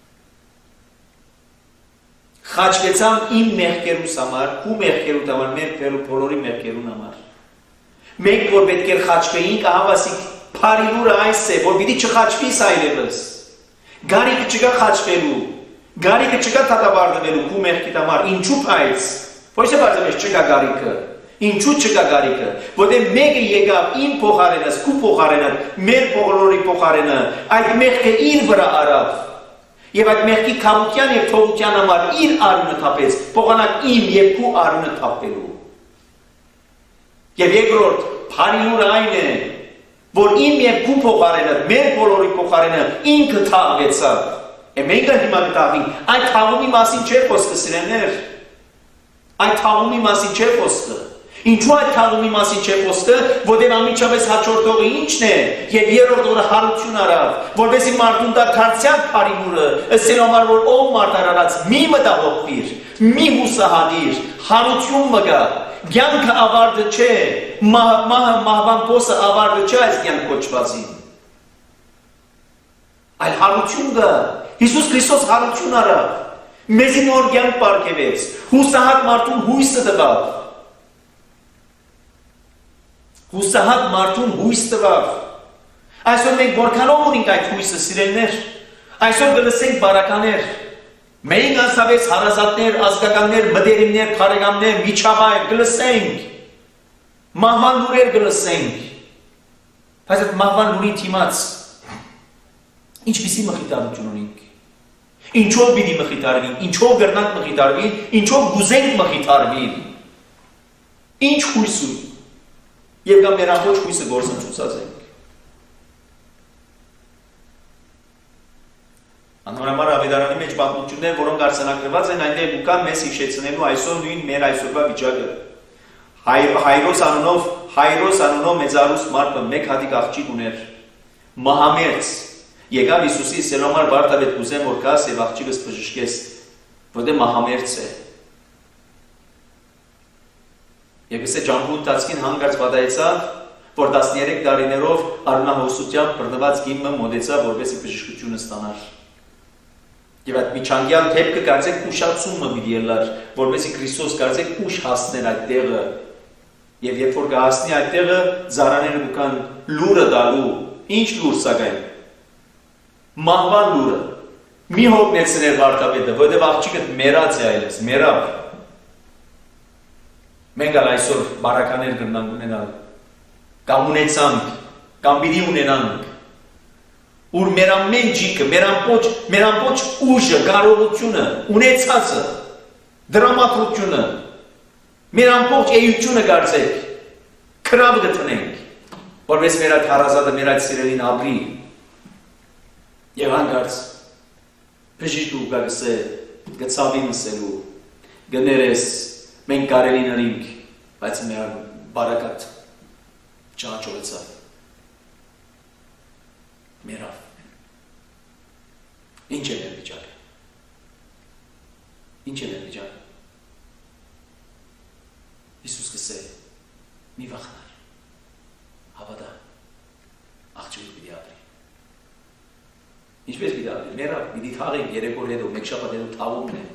Խաչվեցավ իմ մեղքերուս համար, ու մեղքերուտ համար, մեր բոլորի մեղքերուն համար։ Մենք, որ պետք է խաչվեինք, ահավասիկ բարի լուրը այս է, որ պիտի չխաչվիս այլևս։ Գարիկը չկա խաչվելու, գարիկը չկա դատապարտվելու քու մեղքիդ համար, ինչու՞ բայց։ Ոչ թե բարձրապես չկա գարիկը, ինչու՞ չկա գարիկը, որտեղ մեկը եկավ իմ փոխարենս, քու փոխարենը, մեր բոլորի փոխարենը, այդ մեղքը իր վրա արավ։ Եվ այդ մեղքի քամության և թողության համար իր արունը թափեց, փոխանակ իմ և քու արունը թափելու։ Եվ երկրորդ, բարի լուրը այն է, որ իմ և քու փոխարենը, մեր բոլորի փոխարենը ինքը թաղվեցավ։ Եվ մենք հիմա կթաղվենք, այդ թաղումի մասին չէ խոսքը սիրելիներ։ Այդ թաղումի մասին չէ խոսքը։ Ինչու այդ թաղումի մասին չէ խոսքը, որտեղ անմիջապես հաջորդողը ինչն է, եւ երրորդ օրը հարություն արավ, որովհետեւ մարդուն դա դարձյալ բարի լուրը, ըստ համար որ ով մարտարարած մի մտահոգվիր, մի հուսահատիր, հարություն մգա, կյանքը ավարտը չէ, մահվան փոսը ավարտը չէ այս կյանք կոչվածին։ Այլ հարություն կա, Հիսուս Քրիստոս հարություն արավ, մեզի նոր կյանք պարգևեց, հուսահատ մարդուն հույսը տվավ։ Հուսահատ մարդուն հույս տվավ։ Այսօր մենք որքանով ունենք այդ հույսը սիրելիներ, այսօր կլսենք բարականեր, մենք անցավեց հարազատներ, ազգականներ, մտերիմներ, բարեկամներ, միջավայր կլսենք, մահվան լուրեր կլսենք, բայց այդ մահվան լուրի դիմաց ինչպիսի մխիթարություն ունենք, ինչով պիտի մխիթարվենք, ինչով կրնանք մխիթարվին, ինչով գուզենք մխիթարվին, ինչ հույս ունենք։ Եվ կամ մեր ամբողջ հույսը գործընթացած ենք։ Անհնարավոր ավետարանի մեջ պատմություններ, որոնք արձանագրված են այնտեղ ու կան մեզ հիշեցնելու այսօր նույն մեր այսօրվա վիճակը։ Հայրոս անունով մեծարուս մարդը մեկ հատիկ աղջիկ ուներ, մահամերձ, եկավ Հիսուսի սելոմար Վարդապետ կուզեմ որ կաս եւ աղջիկս բժշկես, որտեղ մահամերձ է։ Եվ գսե ջամբու ընթացքին հանգարց պատահեցավ, որ 13 տարիներով արունահոսությամբ բռնված գիմը մոտեցավ, որպեսզի բժշկությունը ստանար։ Եվ այդ միջանկյալ դեպքը կարծեք ուշացումը պիտի ելար, որպեսզի Քրիստոս կարծեք ուշ հասներ այդ տեղը։ Եվ երբ որ կհասնի այդ տեղը, զարաները կան լուրը տալու, ինչ լուր սակայն։ Մահվան լուրը։ Մի հոգնեցներ Վարդապետը, որովհետև աղջիկը մեռած է այլևս, մեռավ։ Մենք այսօր բարականեր կրնանք ունենալ, կամ ունեցանք, կամ պիտի ունենանք, ուր մեր ամեն ջիկը, մեր ամբողջ ուժը, կարողությունը, ունեցածը, դրամատրությունը, մեր ամբողջ էությունը գարցեք, քրավ գտնենք, որպես մեր այդ հարազատը, մեր այդ սիրելին ապրի, և հանգարց, բժիշկ ու գագսե, գծավի մսելու, գներես, մենք կարելի նրինք, բայց մեր բարակատ ճանաչողեցավ, մերավ, ինչ է մեր վիճակը, ինչ է մեր վիճակը, Հիսուս կսե, մի վախնար, հավատա, աղջիկը պիտի ապրի, ինչպես պիտի ապրի, մերավ, պիտի թաղենք երեկոր հետո, մեկ շաբաթ հետո թաղումն է,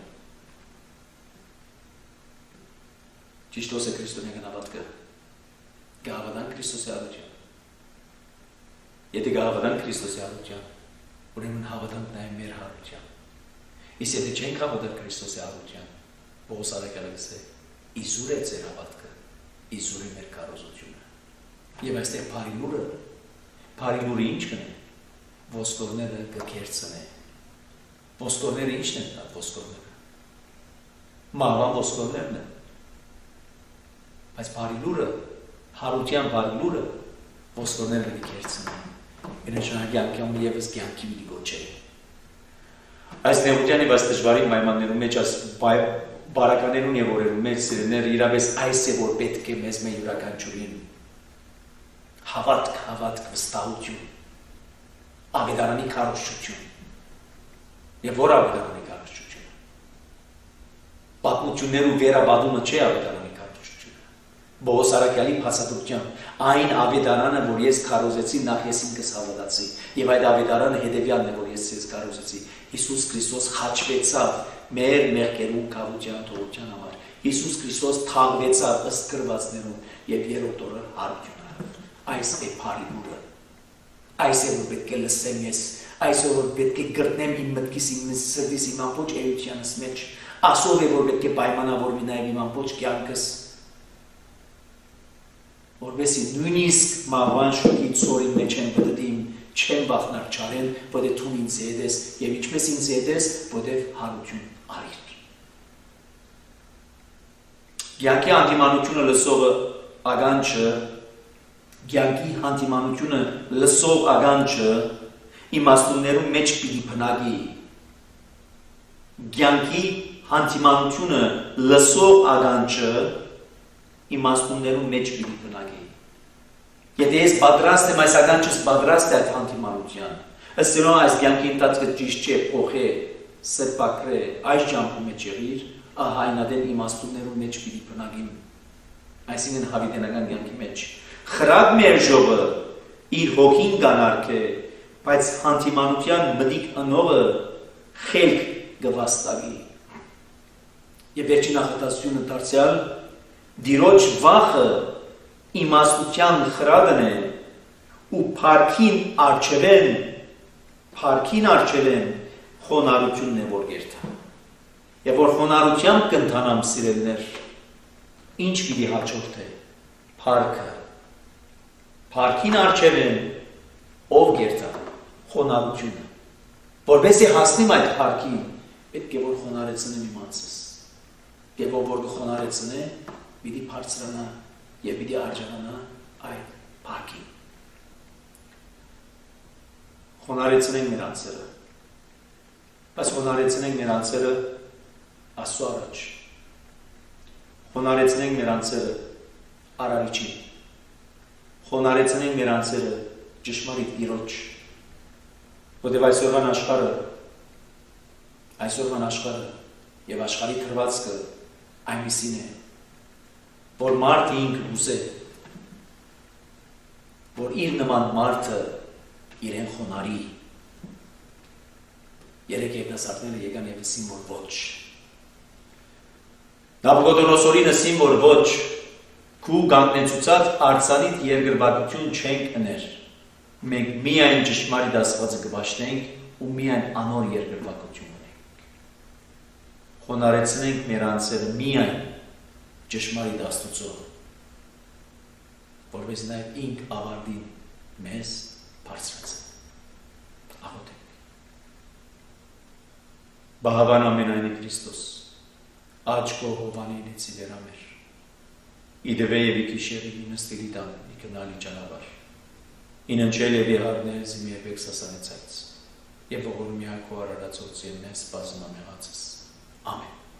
ճիշտ ոսե Քրիստոնյա հավատքը, գահավատան Քրիստոսի արության, եթե գահավատան Քրիստոսի արության, ուրեմն հավատանք նաև մեր հարության, իսկ եթե չենք հավատալ Քրիստոսի արության, Պողոս առաքյալը գսե, իզուր է ձեր հավատքը, իզուր է մեր կարոզությունը, և այստեղ բարի լուրը ինչ կնե, ոսկորները կկերծն է, ոսկորները ինչն են դա ոսկորները, մահվան ոսկորներն են, բայց բարի լուրը, հարության բարի լուրը, ոսկորները կկերծն է, Իրենշանակ յանքյամը եվս կյանքի մի գոչ է։ Այս նեղությանի բաց դժվարի մայմաններում մեջ այս բարականերուն և որերում մեջ սիրներ իրավես այս է, որ պետք է մեզ մեր յուրականչուրին հավատք, վստահություն, ավետարանի քարոզչություն և որ ավետարանի քարոզչությունը։ Պատմություններու վերաբադումը չէ ավետարանի քարոզչությունը։ Պողոս առաքյալի փաստաթուղթությամբ այն ավետարանը, որ ես քարոզեցի, նախ ես ինքս հավատացի, և այդ ավետարանը հետևյալն է, որ ես ձեզ քարոզեցի։ Հիսուս Քրիստոս խաչվեցավ մեր մեղքերու կավության թողության համար։ Հիսուս Քրիստոս թաղվեցավ ըստ գրվածներուն և երրորդ օրը հարություն արավ։ Այս է բարի լուրը։ Այս է, որ պետք է լսեմ ես, այս է, որ պետք է գտնեմ իմ մտքիս, իմ սրտիս, իմ ամբողջ էությունս մեջ։ Ասով է, որ պետք է պայմանավորվի նաև իմ ամբողջ կյանքս, որպեսզի նույնիսկ մահվան շոկի ցորի մեջ են պտտիմ, չեմ վախնար չարեն, որտեղ դու ինձ հետ ես, և ինչպես ինձ հետ ես, որտեղ հարություն արիր։ Կյանքի հանդիմանությունը լսողը ագանչը, կյանքի հանդիմանությունը լսող ագանչը իմաստուններու մեջ պիտի բնագի։ Կյանքի հանդիմանությունը լսող ագանչը իմաստուններու մեջ պիտի բնագի։ Եթե ես պատրաստ եմ, այս ագանչս պատրաստ է այդ հանդիմանության, ըստ իրոն այս կյանքի ընթացքը ճիշտ չէ, փոխե, սրբակրե, այս ջանքում մեջ եղիր, այնադեն իմաստուններու մեջ պիտի բնագին, այսինքն հավիտենական կյանքի մեջ։ Խրատ մեր ժողը իր հոգին կանարք է, բայց հանդիմանության մտիկ ընողը խելք գվաստագի։ Եվ վերջին նախատասությունը դարձյալ դիրոջ վախը իմաստության խրադն է ու փարքին արջևեն խոնարհությունն է որ գերտա։ Եվ որ խոնարհությամբ կընթանամ սիրելներ, ինչ պիտի հաջորդե, փարքը, փարքին արջևեն ով գերտա, խոնարհությունը, որպեսզի հասնեմ այդ փարքին, պետք է որ խոնարհեցնեմ իմ անձս, եւ ով որ կխոնարհեցնե, պիտի բարձրանա եւ պիտի արջանա այդ փարքին։ Խոնարհեցնենք մեր անձերը, բայց խոնարհեցնենք մեր անձերը Աստծո առաջ, խոնարհեցնենք մեր անձերը Արարիչին, խոնարհեցնենք մեր անձերը ճշմարիտ Տիրոջ, որտեղ այսօրվան աշխարհը եւ աշխարհի քրվածքը այնպիսին է, որ մարդը ինքը ուզե, որ իր նման մարդը իրեն խոնարհի։ Երեք երիտասարդները եկան եւ ասին, որ ոչ։ Նաբուկոդոնոսորին ասին, որ ոչ, քու գանգնեցուցած արձանիտ երկրպագություն չենք ըներ։ Մենք միայն ճշմարիտ Աստվածը կվաշտենք ու միայն անոր երկրպագություն ունենք։ Խոնարհեցնենք մեր անձերը միայն ճշմարիտ Աստծո, որպես նաև ինք ավարտին մեզ բարձրացնի։ Աղոթենք։ Բահավան ամենայնի Քրիստոս,
Աջ կողովանինից իդերամեր։
Իդվե եւ իքիշերի
Նստիրիտան իքնալի ճանապարհ։
ինընչել եւ իհարներ
Զիմի երբեք սասանեցած։ Եվ ողորմյա քո արարածոց եւ մեզ բազմամեղացս։ Ամեն։